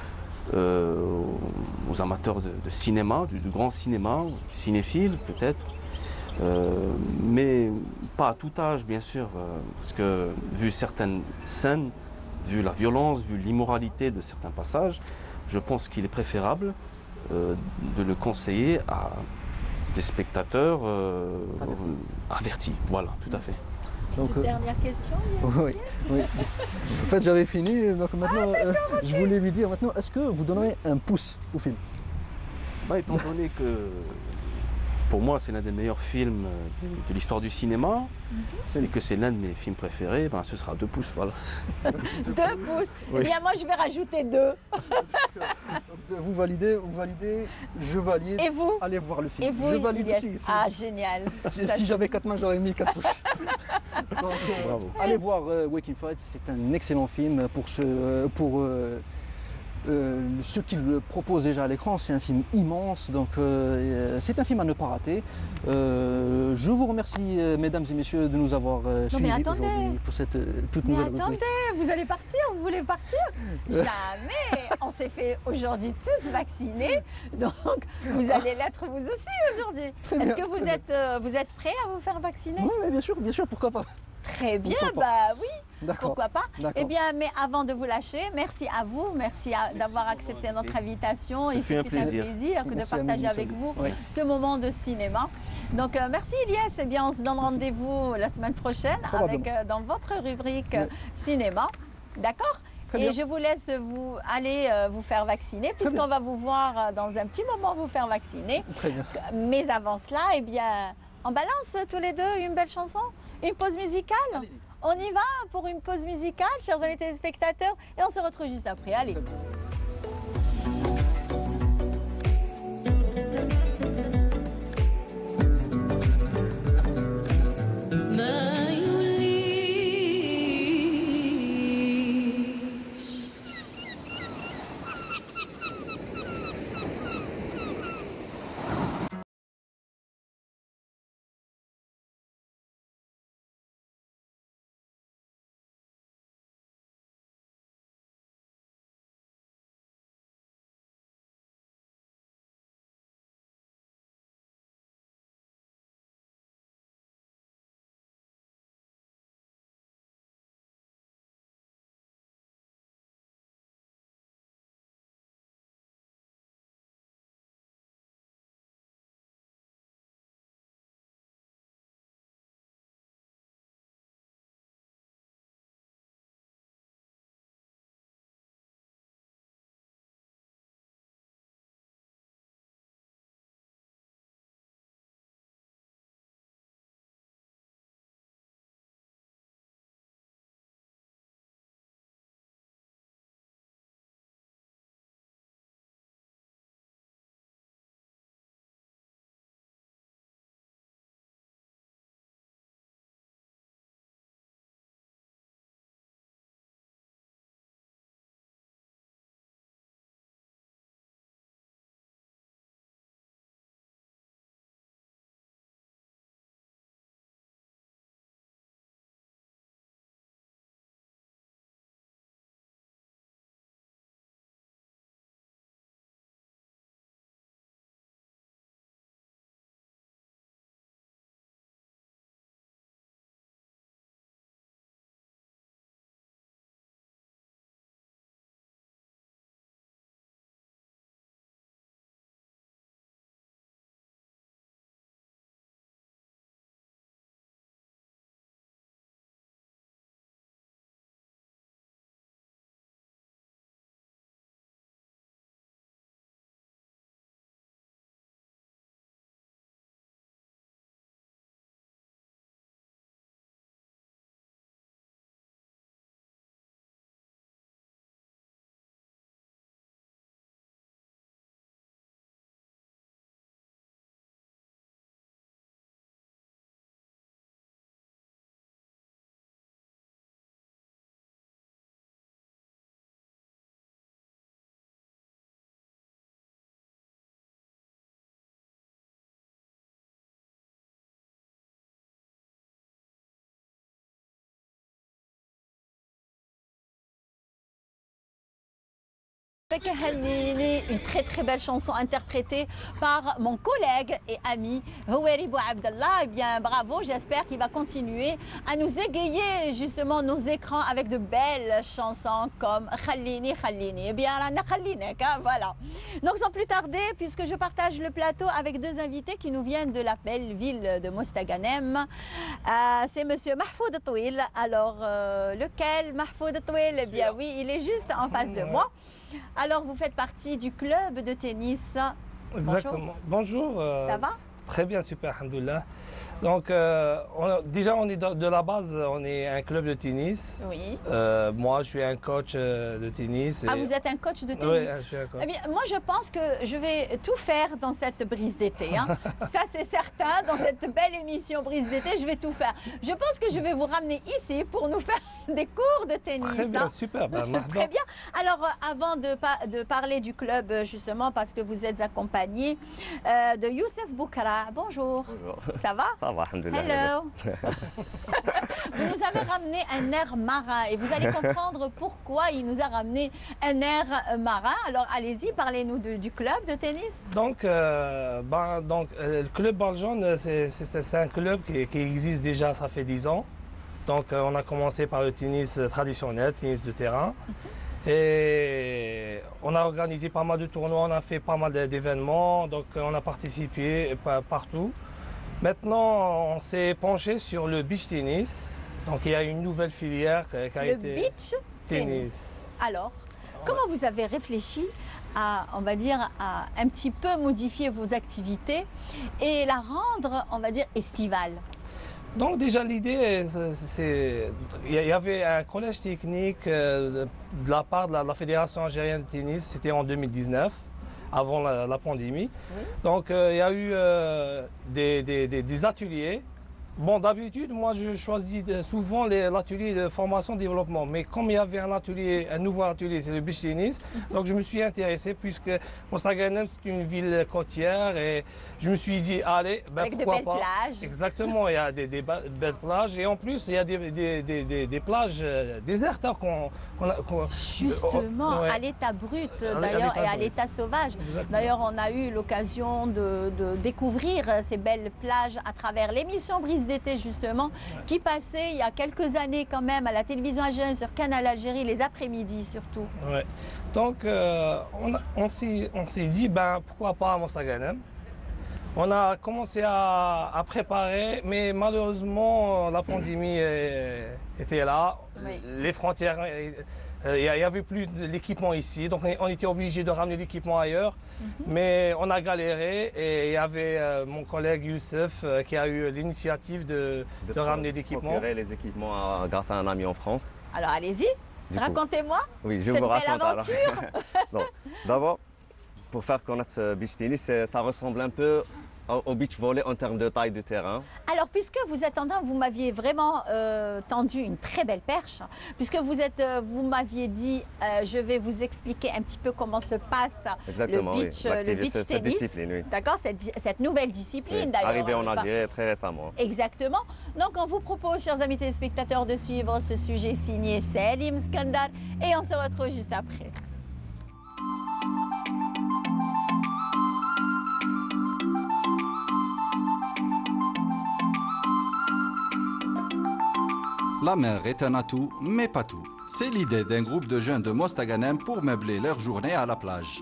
euh, aux amateurs de, de cinéma, du, du grand cinéma, cinéphiles peut-être, euh, mais pas à tout âge bien sûr, euh, parce que vu certaines scènes, vu la violence, vu l'immoralité de certains passages, je pense qu'il est préférable euh, de le conseiller à des spectateurs euh, avertis. avertis. Voilà, tout à fait. Donc, Une euh, dernière question. oui, oui. En fait, j'avais fini, donc maintenant, euh, je voulais lui dire maintenant, est-ce que vous donnerez un pouce au film? Bah, étant donné que pour moi c'est l'un des meilleurs films de, de l'histoire du cinéma et que c'est l'un de mes films préférés, ben, ce sera deux pouces, voilà. Deux pouces. Oui. Eh bien, moi, je vais rajouter deux. Vous validez, vous validez, je valide. Et vous? Allez voir le film. Et vous, je valide Ilyes? aussi. Si, Ah, génial. si- Ça, si c'est- j'avais quatre mains, j'aurais mis quatre pouces. Donc, euh, Bravo. allez voir euh, Waking Fright, c'est un excellent film pour, ce, euh, pour euh, euh, ceux qui le proposent déjà à l'écran. C'est un film immense, donc euh, c'est un film à ne pas rater. Euh, je vous remercie, euh, mesdames et messieurs, de nous avoir euh, Non, mais suivis attendez. aujourd'hui pour cette euh, toute Mais nouvelle attendez, rubrique. vous allez partir? Vous voulez partir? Jamais. On s'est fait aujourd'hui tous vacciner, donc vous allez l'être vous aussi aujourd'hui. Très Est-ce bien, que vous très bien. êtes, euh, vous êtes prêts à vous faire vacciner? Oui, oui, bien sûr, bien sûr, pourquoi pas. Très bien, Pourquoi bah pas. oui, D'accord. pourquoi pas. D'accord. Eh bien, mais avant de vous lâcher, merci à vous, merci à- d'avoir accepté notre invitation. Ça Et fait un c'était plaisir. un plaisir que de Merci à partager nous, avec Sally. vous Oui. ce moment de cinéma. Donc, euh, merci Ilyes. Eh bien, on se donne rendez-vous la semaine prochaine Probablement. avec, euh, dans votre rubrique Oui. euh, cinéma. D'accord? Très Et bien. je vous laisse vous aller euh, vous faire vacciner, bien. puisqu'on va vous voir euh, dans un petit moment vous faire vacciner. Très bien. Mais avant cela, eh bien, on balance tous les deux une belle chanson, une pause musicale. On y va pour une pause musicale, chers amis téléspectateurs, et on se retrouve juste après. Allez. avec Hallini, une très très belle chanson interprétée par mon collègue et ami Houeri Bouabdallah. Eh bien, bravo, j'espère qu'il va continuer à nous égayer justement nos écrans avec de belles chansons comme Khallini, Khallini. Eh bien, Rana Khallinek, hein, voilà. Donc, sans plus tarder, puisque je partage le plateau avec deux invités qui nous viennent de la belle ville de Mostaganem, euh, c'est monsieur Mahfoud Touil. Alors, euh, lequel Mahfoud Touil? Eh bien, oui, il est juste en face de moi. Alors, vous faites partie du club de tennis. Exactement. Bonjour. Bonjour euh, Ça va? Très bien, super, alhamdoulilah. Donc, euh, on, déjà, on est de, de la base, on est un club de tennis. Oui. Euh, moi, je suis un coach de tennis. Ah, vous êtes un coach de tennis? Oui, je suis un coach. Eh bien, moi, je pense que je vais tout faire dans cette brise d'été. Hein. Ça, c'est certain. Dans cette belle émission brise d'été, je vais tout faire. Je pense que je vais vous ramener ici pour nous faire des cours de tennis. Très bien, hein. super. Ben, Très bien. Alors, euh, avant de, pa de parler du club, justement, parce que vous êtes accompagné euh, de Youssef Boukra. Bonjour. Bonjour. Ça va? Ça va, alhamdoulilah. Hello. Vous nous avez ramené un air marin et vous allez comprendre pourquoi il nous a ramené un air marin. Alors, allez-y, parlez-nous du club de tennis. Donc, euh, ben, donc euh, le club Baljon, c'est un club qui, qui existe déjà, ça fait dix ans. Donc, euh, on a commencé par le tennis traditionnel, tennis de terrain. Et on a organisé pas mal de tournois, on a fait pas mal d'événements, donc on a participé partout. Maintenant, on s'est penché sur le beach tennis. Donc, il y a une nouvelle filière qui a le été... beach tennis. tennis. Alors, comment vous avez réfléchi à, on va dire, à un petit peu modifier vos activités et la rendre, on va dire, estivale? Donc déjà l'idée, c'est il y avait un collège technique de la part de la, de la Fédération algérienne de tennis, c'était en deux mille dix-neuf, avant la, la pandémie. Oui. Donc euh, il y a eu euh, des, des, des, des ateliers. Bon, d'habitude, moi je choisis souvent l'atelier de formation-développement, mais comme il y avait un atelier, un nouveau atelier, c'est le beach tennis, mm-hmm. donc je me suis intéressé puisque Mostaganem c'est une ville côtière et je me suis dit, allez, ben, avec pourquoi de belles pas. plages. Exactement, il y a des, des belles plages et en plus il y a des, des, des, des, des plages désertes qu'on qu qu Justement, ouais. à l'état brut d'ailleurs et à l'état sauvage. D'ailleurs, on a eu l'occasion de, de découvrir ces belles plages à travers l'émission Brise d'été justement, ouais. qui passait il y a quelques années quand même à la télévision algérienne sur Canal Algérie, les après-midi surtout. Ouais. Donc euh, on, on s'est dit, ben, pourquoi pas à Mostaganem. On a commencé à, à préparer, mais malheureusement la pandémie était là, oui. les frontières, il n'y avait plus d'équipement ici, donc on était obligé de ramener l'équipement ailleurs. Mm-hmm. Mais on a galéré et il y avait euh, mon collègue Youssef euh, qui a eu l'initiative de, de, de ramener l'équipement. procurer les équipements à, grâce à un ami en France. Alors allez-y, racontez-moi oui, je cette vous belle raconte, aventure. D'abord, pour faire connaître ce beach tennis, ça ressemble un peu au beach volley en termes de taille de terrain. Alors, puisque vous êtes en train, vous m'aviez vraiment euh, tendu une très belle perche, puisque vous êtes, euh, vous m'aviez dit, euh, je vais vous expliquer un petit peu comment se passe Exactement, le beach, oui. le beach cette, tennis. Cette discipline, oui. D'accord, cette, cette nouvelle discipline oui. d'ailleurs. Arrivée en Algérie pas... très récemment. Exactement. Donc, on vous propose, chers amis téléspectateurs, de suivre ce sujet signé Salim Skandar et on se retrouve juste après. La mer est un atout, mais pas tout. C'est l'idée d'un groupe de jeunes de Mostaganem pour meubler leur journée à la plage.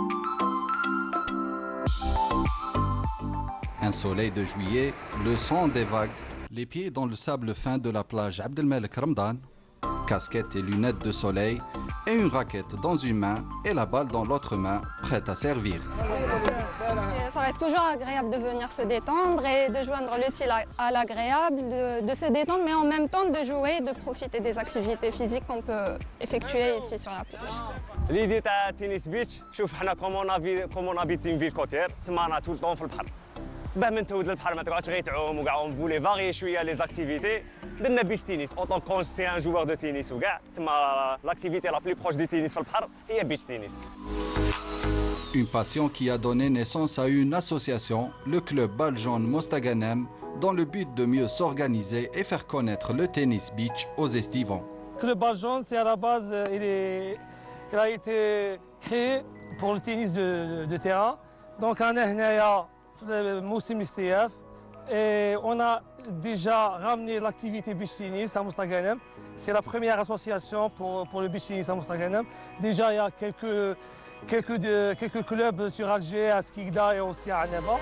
Un soleil de juillet, le son des vagues, les pieds dans le sable fin de la plage Abdelmalek Ramdan, casquette et lunettes de soleil, et une raquette dans une main et la balle dans l'autre main, prête à servir. Ça reste toujours agréable de venir se détendre et de joindre l'utile à l'agréable, de, de se détendre, mais en même temps de jouer, de profiter des activités physiques qu'on peut effectuer ici sur la plage. L'idée de tennis beach, شوف حنا comme on habite comme on habite une ville côtière, تمانا tout le temps في البحر. باه من تود للبحر ما تقعدش غير تعوم وكاع on voulait varier شويه les activités. درنا beach tennis en tant que c'est un joueur de tennis وكاع تما l'activité la plus proche du tennis في البحر هي beach tennis. Une passion qui a donné naissance à une association, le club Baljon Mostaganem, dans le but de mieux s'organiser et faire connaître le tennis beach aux estivants. Le club Baljon, c'est à la base, il est, il a été créé pour le tennis de, de, de terrain. Donc on a Moussim Istiyaf et on a déjà ramené l'activité beach tennis à Moustaghanem. C'est la première association pour, pour le beach tennis à Moustaghanem. Déjà il y a quelques, quelques, de, quelques clubs sur Alger, à Skikda et aussi à Annaba.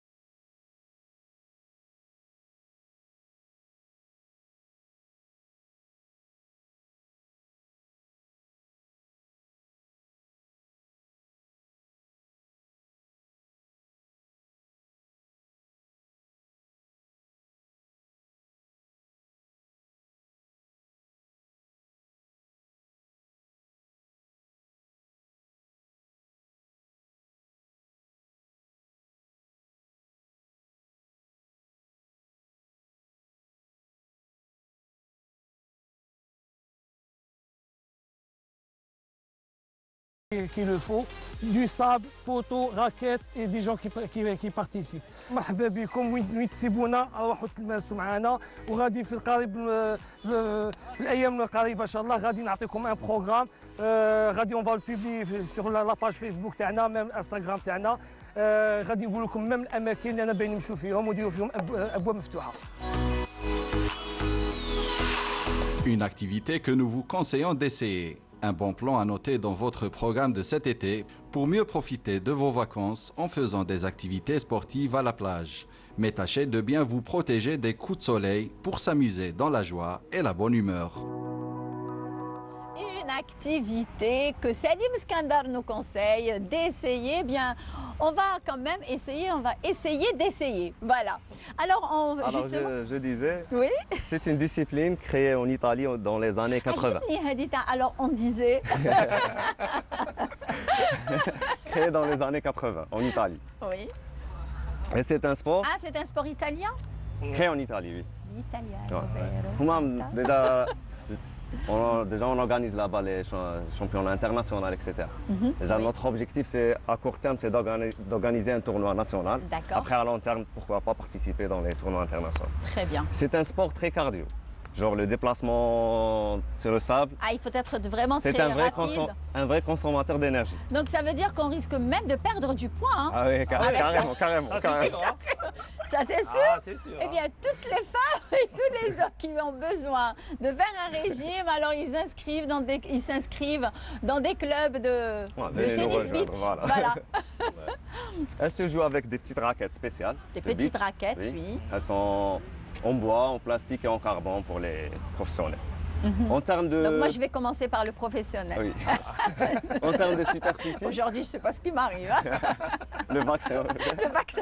Qu'il le faut, du sable, poteau, raquettes et des gens qui, qui, qui participent. مرحبا بكم وين تسيبونا روحوا تلمسوا معنا وغادي في القريب في الايام القريبه ان شاء الله غادي نعطيكم ان بروغرام غادي اون فا لو بوبلي سور لا باج فيسبوك تاعنا ميم انستغرام تاعنا غادي نقول لكم ميم الاماكن اللي انا باين نمشوا فيهم ونديروا فيهم ابواب مفتوحه. Une activité que nous vous conseillons d'essayer. Un bon plan à noter dans votre programme de cet été pour mieux profiter de vos vacances en faisant des activités sportives à la plage. Mais tâchez de bien vous protéger des coups de soleil pour s'amuser dans la joie et la bonne humeur. Une activité que Salim Skandar nous conseille d'essayer, bien, on va quand même essayer, on va essayer d'essayer. Voilà. Alors, on, Alors justement... je, je disais, oui, c'est une discipline créée en Italie dans les années quatre-vingt. Alors, on disait... Créée dans les années quatre-vingt, en Italie. Oui. Et c'est un sport... Ah, c'est un sport italien? Créé en Italie, oui. Italien, ouais. Déjà, on, déjà, on organise là-bas les championnats internationaux, et cetera. Mm-hmm. Déjà, oui. Notre objectif, c'est à court terme, c'est d'organiser un tournoi national. Après, à long terme, pourquoi pas participer dans les tournois internationaux. Très bien. C'est un sport très cardio. Genre le déplacement sur le sable. Ah, il faut être vraiment très C'est un vrai, rapide. un vrai consommateur d'énergie. Donc ça veut dire qu'on risque même de perdre du poids. Hein. Ah oui, car carrément, ça. carrément. Ça, carrément. Ça c'est sûr. Ah, sûr. Eh hein. bien, toutes les femmes et tous les hommes qui ont besoin de faire un régime, alors ils inscrivent dans des, ils s'inscrivent dans des clubs de, ouais, de tennis beach. Voilà. voilà. Ouais. Elles se jouent avec des petites raquettes spéciales. Des petites beach. raquettes, oui. oui. Elles sont en bois, en plastique et en carbone pour les professionnels. Mm-hmm. En termes de... Donc moi je vais commencer par le professionnel. Oui. En termes de superficie. Aujourd'hui je ne sais pas ce qui m'arrive. Hein. Le vaccin. Le vaccin.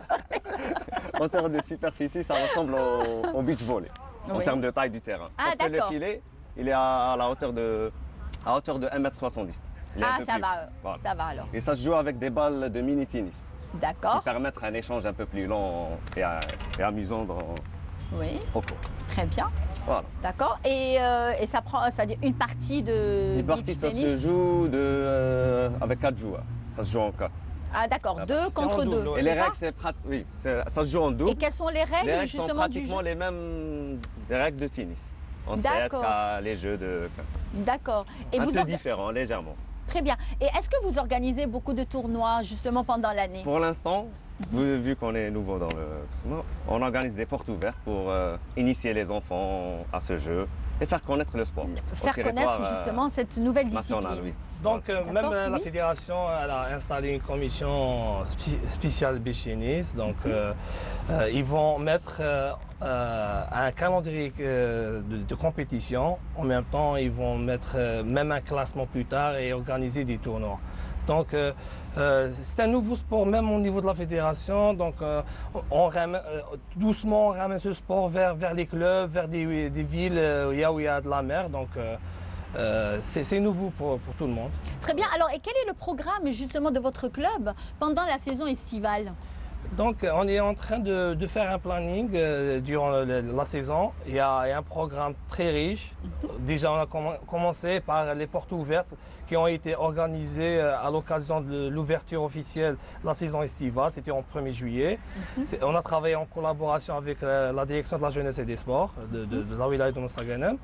En termes de superficie, ça ressemble au, au beach volley. Oui. En termes de taille du terrain. Ah, Sauf que le filet, il est à, à la hauteur de, à hauteur de un mètre soixante-dix. Ah ça va, voilà. Ça va alors. Et ça se joue avec des balles de mini tennis. D'accord. Qui permettent un échange un peu plus long et, et amusant dans, oui. au cours. Très bien. Voilà. D'accord. Et, euh, et ça prend, ça dit une partie de Une partie, beach ça tennis. se joue de, euh, avec quatre joueurs. Ça se joue en quatre. Ah d'accord, deux contre deux. Et les règles, c'est oui, ça se joue en double. Et quelles sont les règles, les règles justement sont pratiquement du jeu les mêmes des règles de tennis. En sept, les jeux de. D'accord. Et un vous peu orga... différent, légèrement. Très bien. Et est-ce que vous organisez beaucoup de tournois justement pendant l'année? Pour l'instant, mm-hmm. vu, vu qu'on est nouveau dans le, on organise des portes ouvertes pour euh, initier les enfants à ce jeu et faire connaître le sport. Faire connaître justement euh, cette nouvelle discipline. Nationale, oui. Donc euh, même euh, la oui. fédération elle a installé une commission spéciale beach tennis. Donc euh, euh, ils vont mettre euh, euh, un calendrier euh, de, de compétition. En même temps, ils vont mettre euh, même un classement plus tard et organiser des tournois. Donc euh, euh, c'est un nouveau sport même au niveau de la fédération. Donc euh, on ramène, euh, doucement on ramène ce sport vers, vers les clubs, vers des, des villes euh, où il y a, où il y a de la mer. Donc euh, euh, c'est nouveau pour, pour tout le monde. Très bien. Alors et quel est le programme justement de votre club pendant la saison estivale? Donc on est en train de, de faire un planning euh, durant le, la saison. Il y, a, il y a un programme très riche. Mm-hmm. Déjà on a com commencé par les portes ouvertes qui ont été organisées à l'occasion de l'ouverture officielle de la saison estivale. C'était en premier juillet. Mm-hmm. On a travaillé en collaboration avec la, la direction de la jeunesse et des sports de, de, de la wilaya de Moustaghanem.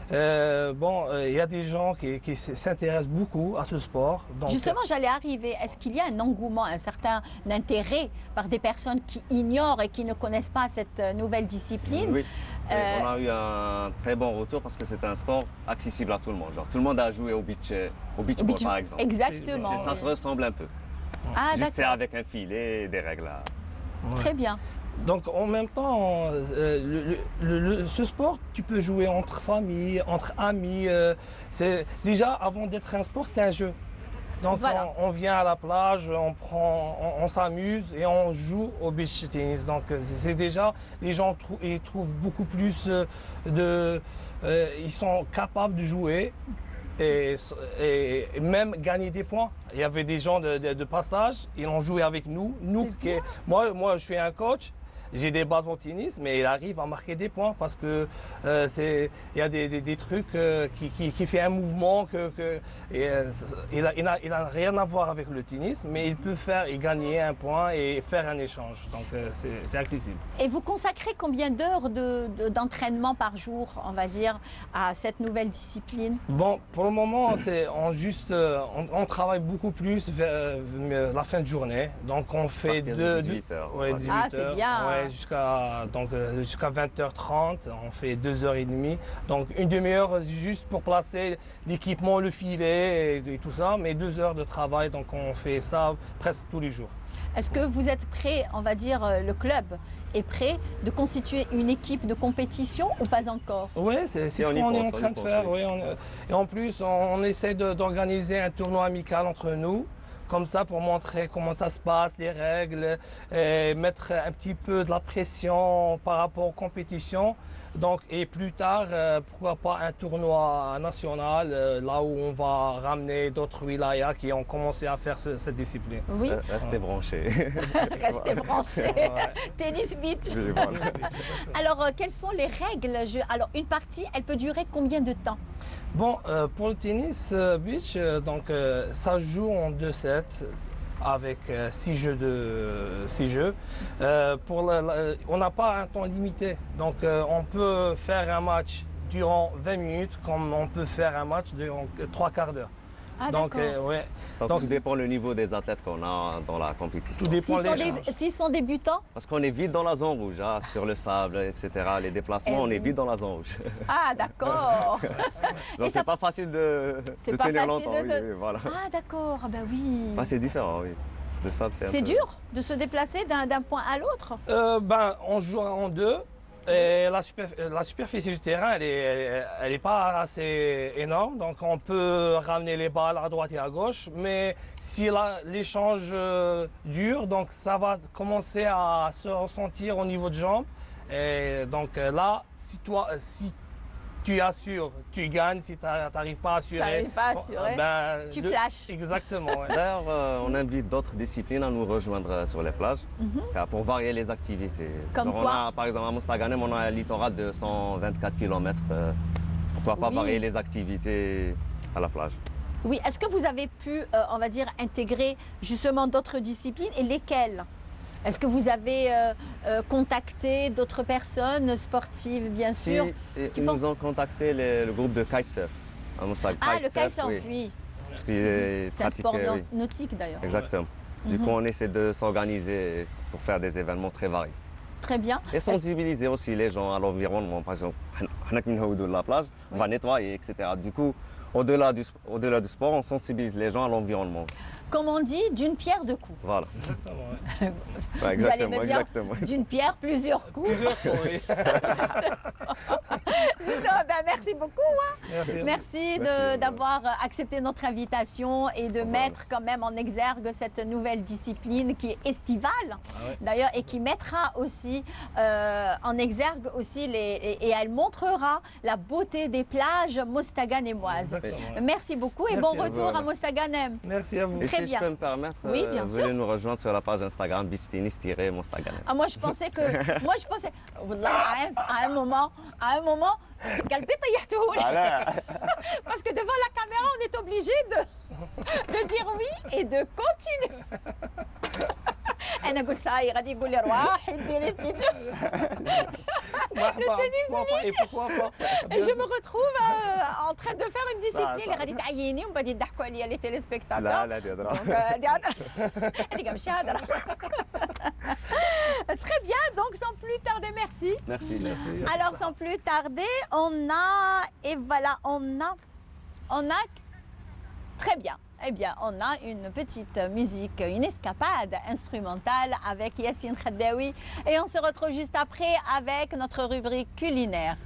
Euh, bon, il y a des gens qui, qui s'intéressent beaucoup à ce sport. Donc, justement, j'allais arriver. Est-ce qu'il y a un engouement, un certain intérêt par des personnes qui ignorent et qui ne connaissent pas cette nouvelle discipline? Oui. Euh, on a eu un très bon retour parce que c'est un sport accessible à tout le monde. Genre, tout le monde a joué au beach, au beach, au ball, beach par exemple. Exactement. Ça se ressemble un peu. Ah, juste c'est avec un filet et des règles. Là. Ouais. Très bien. Donc en même temps, euh, le, le, le, ce sport, tu peux jouer entre familles, entre amis. Euh, déjà, avant d'être un sport, c'est un jeu. Donc voilà. on, on vient à la plage, on, prend, on, on s'amuse et on joue au beach tennis. Donc c'est déjà, les gens trou ils trouvent beaucoup plus de... Euh, ils sont capables de jouer. Et, et, et même gagner des points. Il y avait des gens de, de, de passage, ils ont joué avec nous. nous qui, moi, moi, je suis un coach, j'ai des bases en tennis, mais il arrive à marquer des points parce que euh, c'est, il y a des, des, des trucs euh, qui, qui, qui fait un mouvement que, que et, euh, il n'a il a, il a rien à voir avec le tennis, mais il peut faire et gagner un point et faire un échange. Donc euh, c'est accessible. Et vous consacrez combien d'heures de, de, d'entraînement par jour, on va dire, à cette nouvelle discipline? Bon, pour le moment, c'est on juste, on, on travaille beaucoup plus vers, vers la fin de journée. Donc on fait de dix-huit heures. Ouais, dix-huit ah, c'est bien. Ouais, jusqu'à donc jusqu'à vingt heures trente, on fait deux heures trente. Donc une demi-heure juste pour placer l'équipement, le filet et, et tout ça, mais deux heures de travail, donc on fait ça presque tous les jours. Est-ce que vous êtes prêt, on va dire, le club est prêt de constituer une équipe de compétition ou pas encore? Oui, c'est ce qu'on est en train de faire. Oui, on, et en plus, on, on essaie d'organiser un tournoi amical entre nous. Comme ça, pour montrer comment ça se passe, les règles, et mettre un petit peu de la pression par rapport aux compétitions. Donc, et plus tard, euh, pourquoi pas un tournoi national, euh, là où on va ramener d'autres wilayas qui ont commencé à faire ce, cette discipline. Oui. Euh, restez branchés. Restez branchés. Ouais. Tennis beach. Oui, voilà. Alors, euh, quelles sont les règles? Je... Alors, une partie, elle peut durer combien de temps? Bon, euh, pour le tennis euh, beach, euh, donc euh, ça joue en deux sets avec euh, six jeux de six jeux. Euh, pour la, la, on n'a pas un temps limité, donc euh, on peut faire un match durant vingt minutes, comme on peut faire un match durant trois quarts d'heure. Ah, donc, euh, ouais. donc, donc tout dépend le niveau des athlètes qu'on a dans la compétition. S'ils sont, dé sont débutants? Parce qu'on est vite dans la zone rouge, hein, sur le sable, et cetera. Les déplacements, on est vite dans la zone rouge. Ah, d'accord. Donc c'est pas facile de, de pas tenir facile longtemps. De... Oui, oui, voilà. Ah, d'accord. Ah, ben oui. Ah, c'est différent, oui. C'est peu... dur de se déplacer d'un point à l'autre? euh, ben, On joue en deux. Et la, super, la superficie du terrain, elle n'est elle est pas assez énorme, donc on peut ramener les balles à droite et à gauche. Mais si l'échange euh, dure, donc ça va commencer à se ressentir au niveau de jambes. Et donc là, si toi, si tu assures, tu gagnes. Si tu n'arrives pas à assurer, tu n'arrives pas à assurer, ben, tu le... flashes. Exactement. Ouais. D'ailleurs, euh, on invite d'autres disciplines à nous rejoindre sur les plages mm-hmm. pour varier les activités. Comme Genre, quoi on a, par exemple, à Mostaganem, on a un littoral de cent vingt-quatre kilomètres. Euh, pourquoi pas oui. varier les activités à la plage? Oui, est-ce que vous avez pu, euh, on va dire, intégrer justement d'autres disciplines et lesquelles? Est-ce que vous avez euh, euh, contacté d'autres personnes sportives, bien si, sûr? Ils font... nous ont contacté les, le groupe de kitesurf à Mostaganem. Ah, le kitesurf, oui. oui. Parce que c'est un sport oui. nautique d'ailleurs. Exactement. Ouais. Du mm-hmm. coup, on essaie de s'organiser pour faire des événements très variés. Très bien. Et sensibiliser aussi les gens à l'environnement. Par exemple, de la plage, on oui. va nettoyer, et cetera. Du coup, au-delà du, au-delà du sport, on sensibilise les gens à l'environnement. Comme on dit, d'une pierre deux coups. Voilà. Exactement. Ouais. Ouais, exactement, Vous allez me dire, d'une pierre plusieurs coups. Plusieurs coups, oui. ben, merci beaucoup. Hein. Merci, merci d'avoir accepté notre invitation et de enfin, mettre quand même en exergue cette nouvelle discipline qui est estivale, ah ouais. d'ailleurs, et qui mettra aussi euh, en exergue aussi les, et, et elle montrera la beauté des plages mostaganémoises. Exactement. Merci beaucoup et merci bon retour vous, à Mostaganem. Merci à vous. Et si je peux me permettre, oui, bien euh, sûr. venez nous rejoindre sur la page Instagram beach tennis-mostaganem. Ah, moi je pensais que, moi je pensais, à un moment, à un moment, parce que devant la caméra, on est obligé de, de dire oui et de continuer. انا قلت صاي غادي يقول لي روحي ديري التنس. Et je me retrouve euh, en train de faire une discipline اللي غادي تعيني ومن بعد يضحكوا عليا لي تيليسبيكتاتور. لا لا دي هضره. هذه هضره. هذيك ماشي هضره. Très bien, donc sans plus tarder, merci. Merci. Merci. Alors sans plus tarder, on a et voilà, on a on a très bien. Eh bien, on a une petite musique, une escapade instrumentale avec Yassine Khaddaoui et on se retrouve juste après avec notre rubrique culinaire.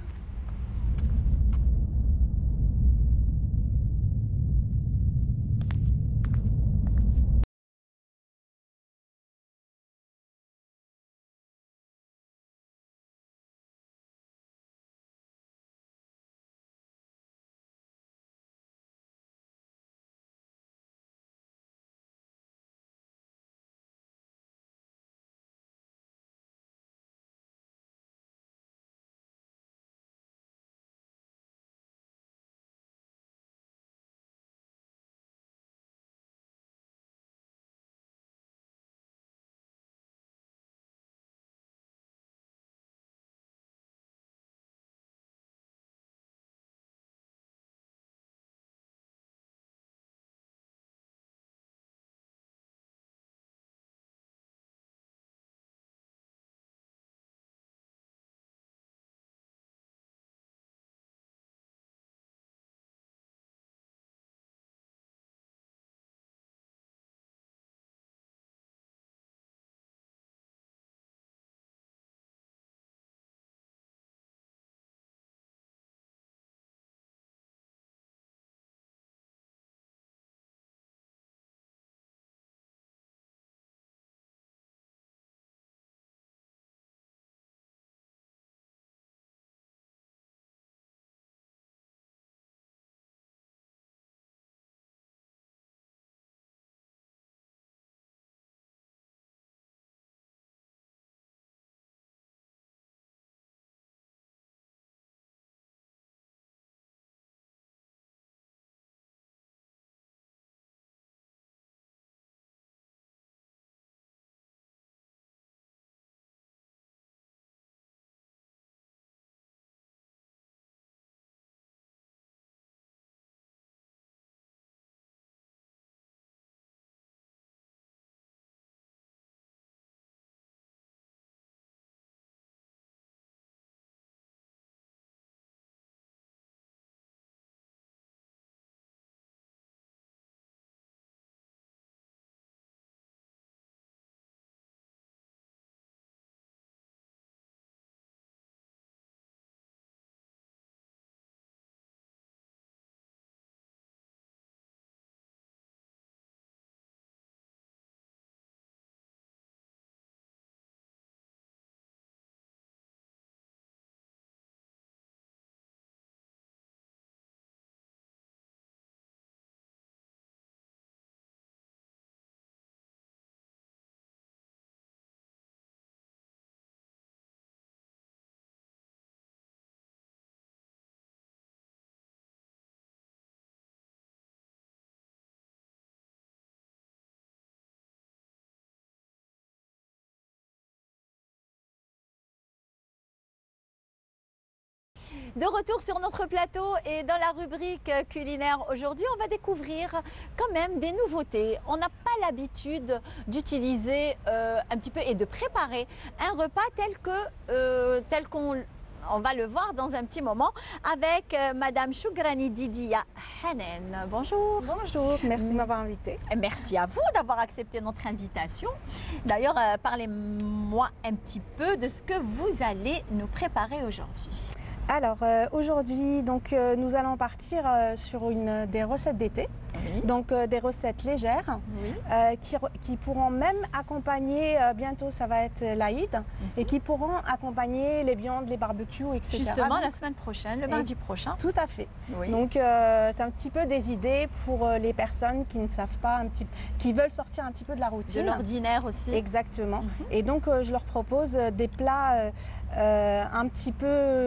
De retour sur notre plateau et dans la rubrique culinaire aujourd'hui, on va découvrir quand même des nouveautés. On n'a pas l'habitude d'utiliser euh, un petit peu et de préparer un repas tel que euh, tel qu'on on va le voir dans un petit moment avec euh, Madame Chougrani Didia Hanen. Bonjour. Bonjour, merci de m'avoir invitée. Merci à vous d'avoir accepté notre invitation. D'ailleurs, euh, parlez-moi un petit peu de ce que vous allez nous préparer aujourd'hui. Alors euh, aujourd'hui, donc euh, nous allons partir euh, sur une des recettes d'été, oui. donc euh, des recettes légères, oui. euh, qui, qui pourront même accompagner, euh, bientôt ça va être l'Aïd, mm-hmm. et qui pourront accompagner les viandes, les barbecues, et cetera. Justement donc, la semaine prochaine, le mardi prochain. Tout à fait. Oui. Donc euh, c'est un petit peu des idées pour euh, les personnes qui ne savent pas, un petit, qui veulent sortir un petit peu de la routine. De l'ordinaire aussi. Exactement. Mm-hmm. Et donc euh, je leur propose des plats euh, euh, un petit peu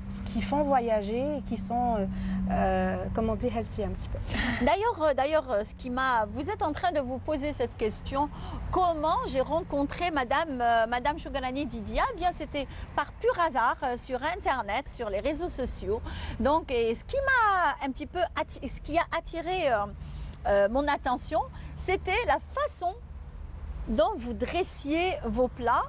qui font voyager et qui sont, euh, euh, comment on dit, healthy un petit peu. D'ailleurs, d'ailleurs, ce qui m'a, vous êtes en train de vous poser cette question, comment j'ai rencontré Madame, euh, Madame Chogarani Didia? Eh bien, c'était par pur hasard euh, sur Internet, sur les réseaux sociaux. Donc, et ce qui m'a un petit peu, atti- ce qui a attiré euh, euh, mon attention, c'était la façon dont vous dressiez vos plats,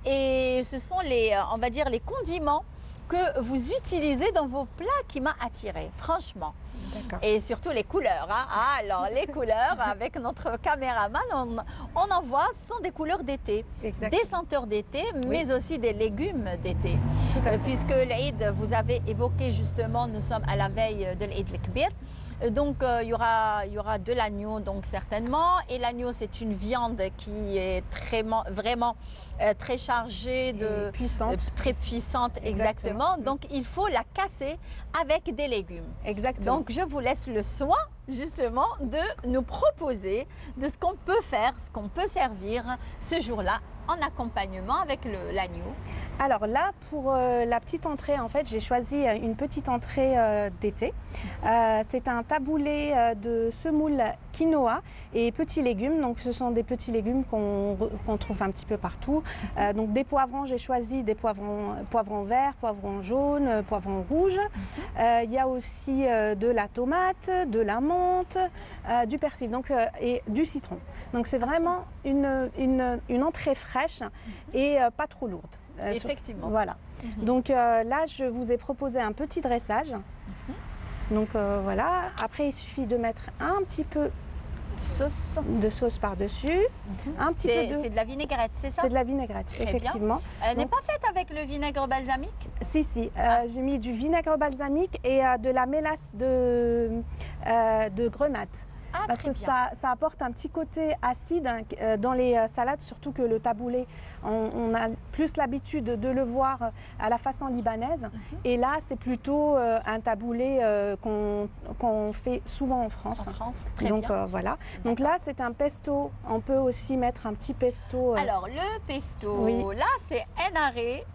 et ce sont les, on va dire, les condiments que vous utilisez dans vos plats qui m'a attiré, franchement. Et surtout les couleurs. Hein. Ah, alors les couleurs, avec notre caméraman, on, on en voit, ce sont des couleurs d'été, des senteurs d'été, mais oui. aussi des légumes d'été. Euh, puisque l'Eid, vous avez évoqué justement, nous sommes à la veille de l'Eid el-Kbir. Donc euh, il y aura, il y aura de l'agneau, donc certainement. Et l'agneau, c'est une viande qui est très, vraiment euh, très chargée, de, puissante. Euh, très puissante, exactement. exactement. Donc il faut la casser avec des légumes. Exactement. Donc je vous laisse le soin justement de nous proposer de ce qu'on peut faire, ce qu'on peut servir ce jour-là en accompagnement avec l'agneau. Alors là, pour euh, la petite entrée, en fait, j'ai choisi une petite entrée euh, d'été. Euh, c'est un taboulé euh, de semoule quinoa et petits légumes. Donc ce sont des petits légumes qu'on qu'on trouve un petit peu partout. Euh, donc des poivrons, j'ai choisi des poivrons, poivrons verts, poivrons jaunes, poivrons rouges. Euh, il y a aussi euh, de la tomate, de la menthe, euh, du persil donc, euh, et du citron. Donc c'est vraiment une, une, une entrée fraîche et euh, pas trop lourde. Euh, Effectivement. Voilà. Mm-hmm. Donc euh, là, je vous ai proposé un petit dressage. Mm-hmm. Donc euh, voilà. Après, il suffit de mettre un petit peu de sauce, de sauce par-dessus. Mm-hmm. Un petit peu de... C'est de la vinaigrette, c'est ça? C'est de la vinaigrette, Très effectivement. Elle n'est pas faite avec le vinaigre balsamique? Si, si. Ah. Euh, j'ai mis du vinaigre balsamique et euh, de la mélasse de, euh, de grenade. Ah, parce que ça, ça apporte un petit côté acide hein, dans les euh, salades, surtout que le taboulé, on, on a plus l'habitude de le voir à la façon libanaise. Mm-hmm. Et là, c'est plutôt euh, un taboulé euh, qu'on qu'on fait souvent en France. En France, très Donc bien. Euh, voilà. Donc là, c'est un pesto. On peut aussi mettre un petit pesto. Euh... Alors le pesto, oui. là, c'est enaré.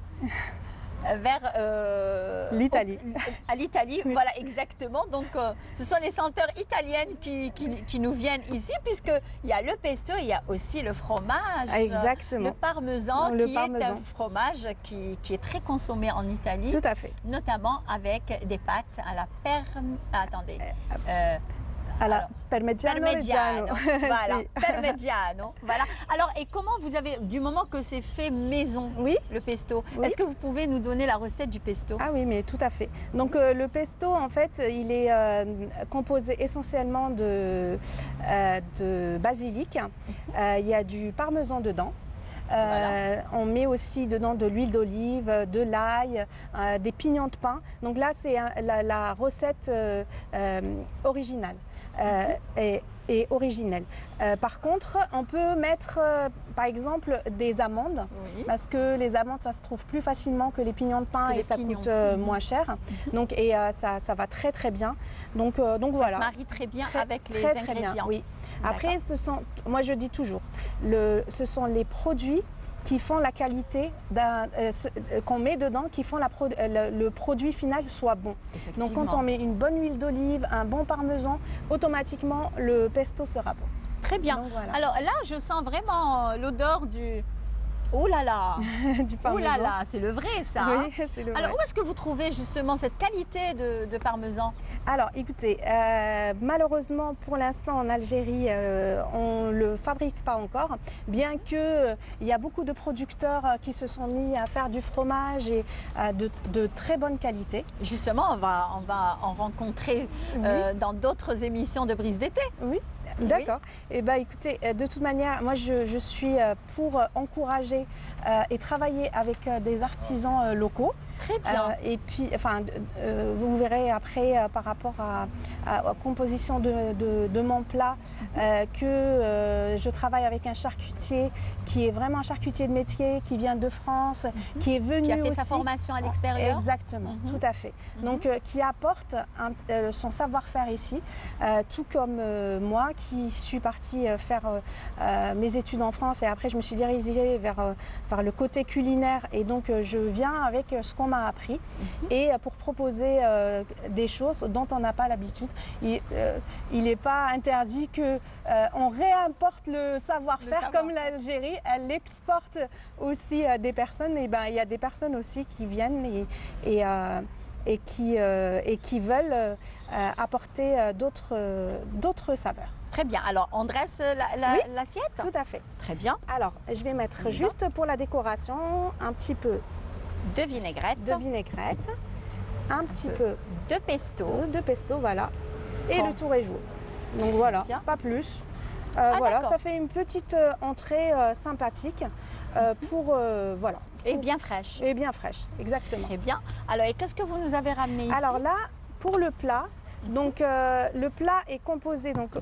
vers euh, l'Italie. À l'Italie, oui. Voilà, exactement. Donc, euh, ce sont les senteurs italiennes qui, qui, qui nous viennent ici, puisqu'il y a le pesto, il y a aussi le fromage. Exactement. Le parmesan, le qui parmesan. est un fromage qui, qui est très consommé en Italie. Tout à fait. Notamment avec des pâtes à la perme... Ah, attendez. Euh, À la Parmigiano Reggiano. Voilà, si. Parmigiano. Voilà. Alors, et comment vous avez, du moment que c'est fait maison, oui. le pesto, oui. est-ce que vous pouvez nous donner la recette du pesto? Ah oui, mais tout à fait. Donc, euh, le pesto, en fait, il est euh, composé essentiellement de, euh, de basilic. Euh, il y a du parmesan dedans. Euh, voilà. On met aussi dedans de l'huile d'olive, de l'ail, euh, des pignons de pain. Donc là, c'est la, la recette euh, euh, originale. Euh, et, et originelle. Euh, par contre, on peut mettre, euh, par exemple, des amandes, oui. parce que les amandes, ça se trouve plus facilement que les pignons de pain que et ça pignons. coûte euh, mmh. moins cher. Mmh. Donc, et euh, ça, ça va très très bien. Donc, euh, donc ça voilà. Ça se marie très bien très, avec les très, ingrédients. Très bien, oui. Après, ce sont, moi je dis toujours, le, ce sont les produits qui font la qualité euh, euh, qu'on met dedans, qui font la pro le, le produit final soit bon. Donc quand on met une bonne huile d'olive, un bon parmesan, automatiquement le pesto sera bon. Très bien. Donc, voilà. Alors là, je sens vraiment l'odeur du... Oh là là, du parmesan. Oh là là, c'est le vrai ça. Oui, c'est le vrai. Alors où est-ce que vous trouvez justement cette qualité de, de parmesan? Alors écoutez, euh, malheureusement pour l'instant en Algérie, euh, on ne le fabrique pas encore, bien qu'il euh, y a beaucoup de producteurs euh, qui se sont mis à faire du fromage et euh, de, de très bonne qualité. Justement, on va, on va en rencontrer euh, oui. dans d'autres émissions de Brise d'été. Oui. D'accord. Oui. Eh bien, écoutez, de toute manière, moi, je, je suis pour encourager euh, et travailler avec des artisans euh, locaux. Très bien. Euh, et puis, enfin, euh, vous verrez après, euh, par rapport à, à la composition de, de, de mon plat, euh, que euh, je travaille avec un charcutier qui est vraiment un charcutier de métier, qui vient de France, mm-hmm. qui est venu Qui a fait aussi, sa formation à l'extérieur. Exactement, mm-hmm. tout à fait. Mm-hmm. Donc, euh, qui apporte un, euh, son savoir-faire ici, euh, tout comme euh, moi, qui suis partie faire euh, mes études en France et après, je me suis dirigée vers, euh, vers le côté culinaire. Et donc, euh, je viens avec ce qu'on m'a appris mm-hmm. et pour proposer euh, des choses dont on n'a pas l'habitude. Il n'est euh, pas interdit qu'on euh, réimporte le savoir-faire savoir. Comme l'Algérie, elle exporte aussi euh, des personnes. Et ben, il y a des personnes aussi qui viennent et, et, euh, et, qui, euh, et qui veulent euh, apporter euh, d'autres euh, d'autres saveurs. Très bien. Alors, on dresse l'assiette la, oui, tout à fait. Très bien. Alors, je vais mettre oui. juste pour la décoration un petit peu de vinaigrette. De vinaigrette. Un, un petit peu, peu de pesto. De pesto, voilà. Et bon. Le tour est joué. Donc voilà, bien. Pas plus. Euh, ah, voilà, ça fait une petite euh, entrée euh, sympathique euh, pour euh, voilà. Et bien fraîche. Et bien fraîche, exactement. Très bien. Alors, et qu'est-ce que vous nous avez ramené ici? Alors là, pour le plat, donc euh, le plat est composé donc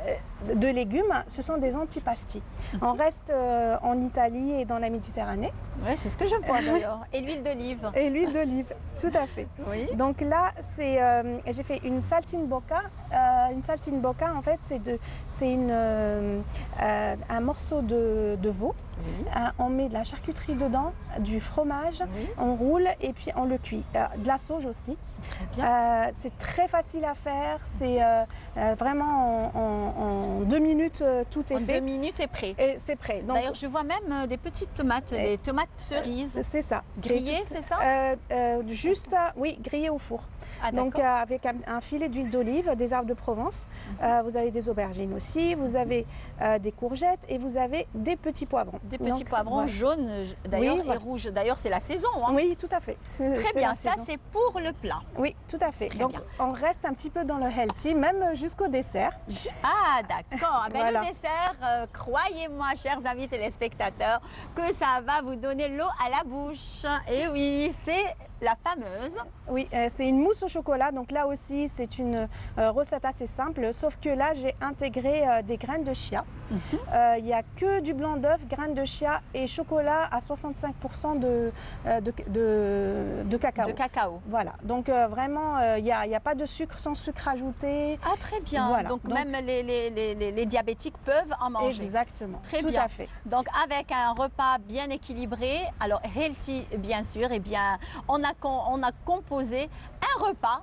de légumes, ce sont des antipasti. On reste euh, en Italie et dans la Méditerranée. Oui, c'est ce que je vois d'ailleurs. Et l'huile d'olive. Et l'huile d'olive, tout à fait. Oui. Donc là, c'est, euh, j'ai fait une saltimbocca. Euh, une saltimbocca, en fait, c'est de, c'est une, euh, euh, un morceau de, de veau. Oui. Euh, on met de la charcuterie dedans, du fromage, oui. On roule et puis on le cuit. Euh, de la sauge aussi. Très bien. Euh, c'est très facile à faire. C'est euh, euh, vraiment en, en, en deux minutes, euh, tout est en fait. Deux minutes est prêt. Et c'est prêt. D'ailleurs, je vois même euh, des petites tomates, et, des tomates cerises. C'est ça. Grillées, c'est ça euh, euh, Juste, à, oui, grillées au four. Ah, donc euh, avec un, un filet d'huile d'olive, des arbres de Provence, mm-hmm. euh, vous avez des aubergines aussi, vous avez euh, des courgettes et vous avez des petits poivrons. Des petits donc, poivrons voilà. jaunes d'ailleurs oui, et voilà. rouges. D'ailleurs c'est la saison. Hein. Oui, tout à fait. Très bien, ça c'est pour le plat. Oui, tout à fait. Très donc bien. On reste un petit peu dans le healthy, même jusqu'au dessert. Je... Ah d'accord, ben, voilà. Le dessert, euh, croyez-moi chers amis téléspectateurs, que ça va vous donner l'eau à la bouche. Et oui, c'est la fameuse. Oui, euh, c'est une mousse au chocolat, donc là aussi c'est une euh, recette assez simple, sauf que là j'ai intégré euh, des graines de chia. Il mm-hmm. euh, n'y a que du blanc d'œuf, graines de chia et chocolat à soixante-cinq pour cent de, euh, de, de, de cacao. De cacao. Voilà, donc euh, vraiment il n'y a, a pas de sucre sans sucre ajouté. Ah très bien, voilà. donc, donc même les, les, les, les diabétiques peuvent en manger. Exactement, très tout bien. à fait. Donc avec un repas bien équilibré, alors healthy bien sûr, et bien on a on a composé un repas,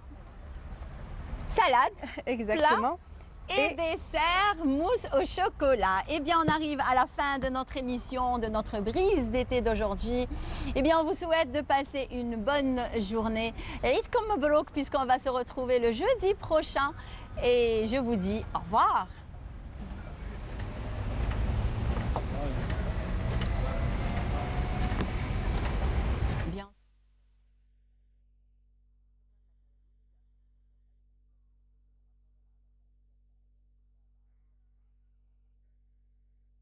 salade, exactement, plat et, et dessert, mousse au chocolat. Eh bien, on arrive à la fin de notre émission, de notre brise d'été d'aujourd'hui. Eh bien, on vous souhaite de passer une bonne journée. Eid Mabrouk, puisqu'on va se retrouver le jeudi prochain. Et je vous dis au revoir.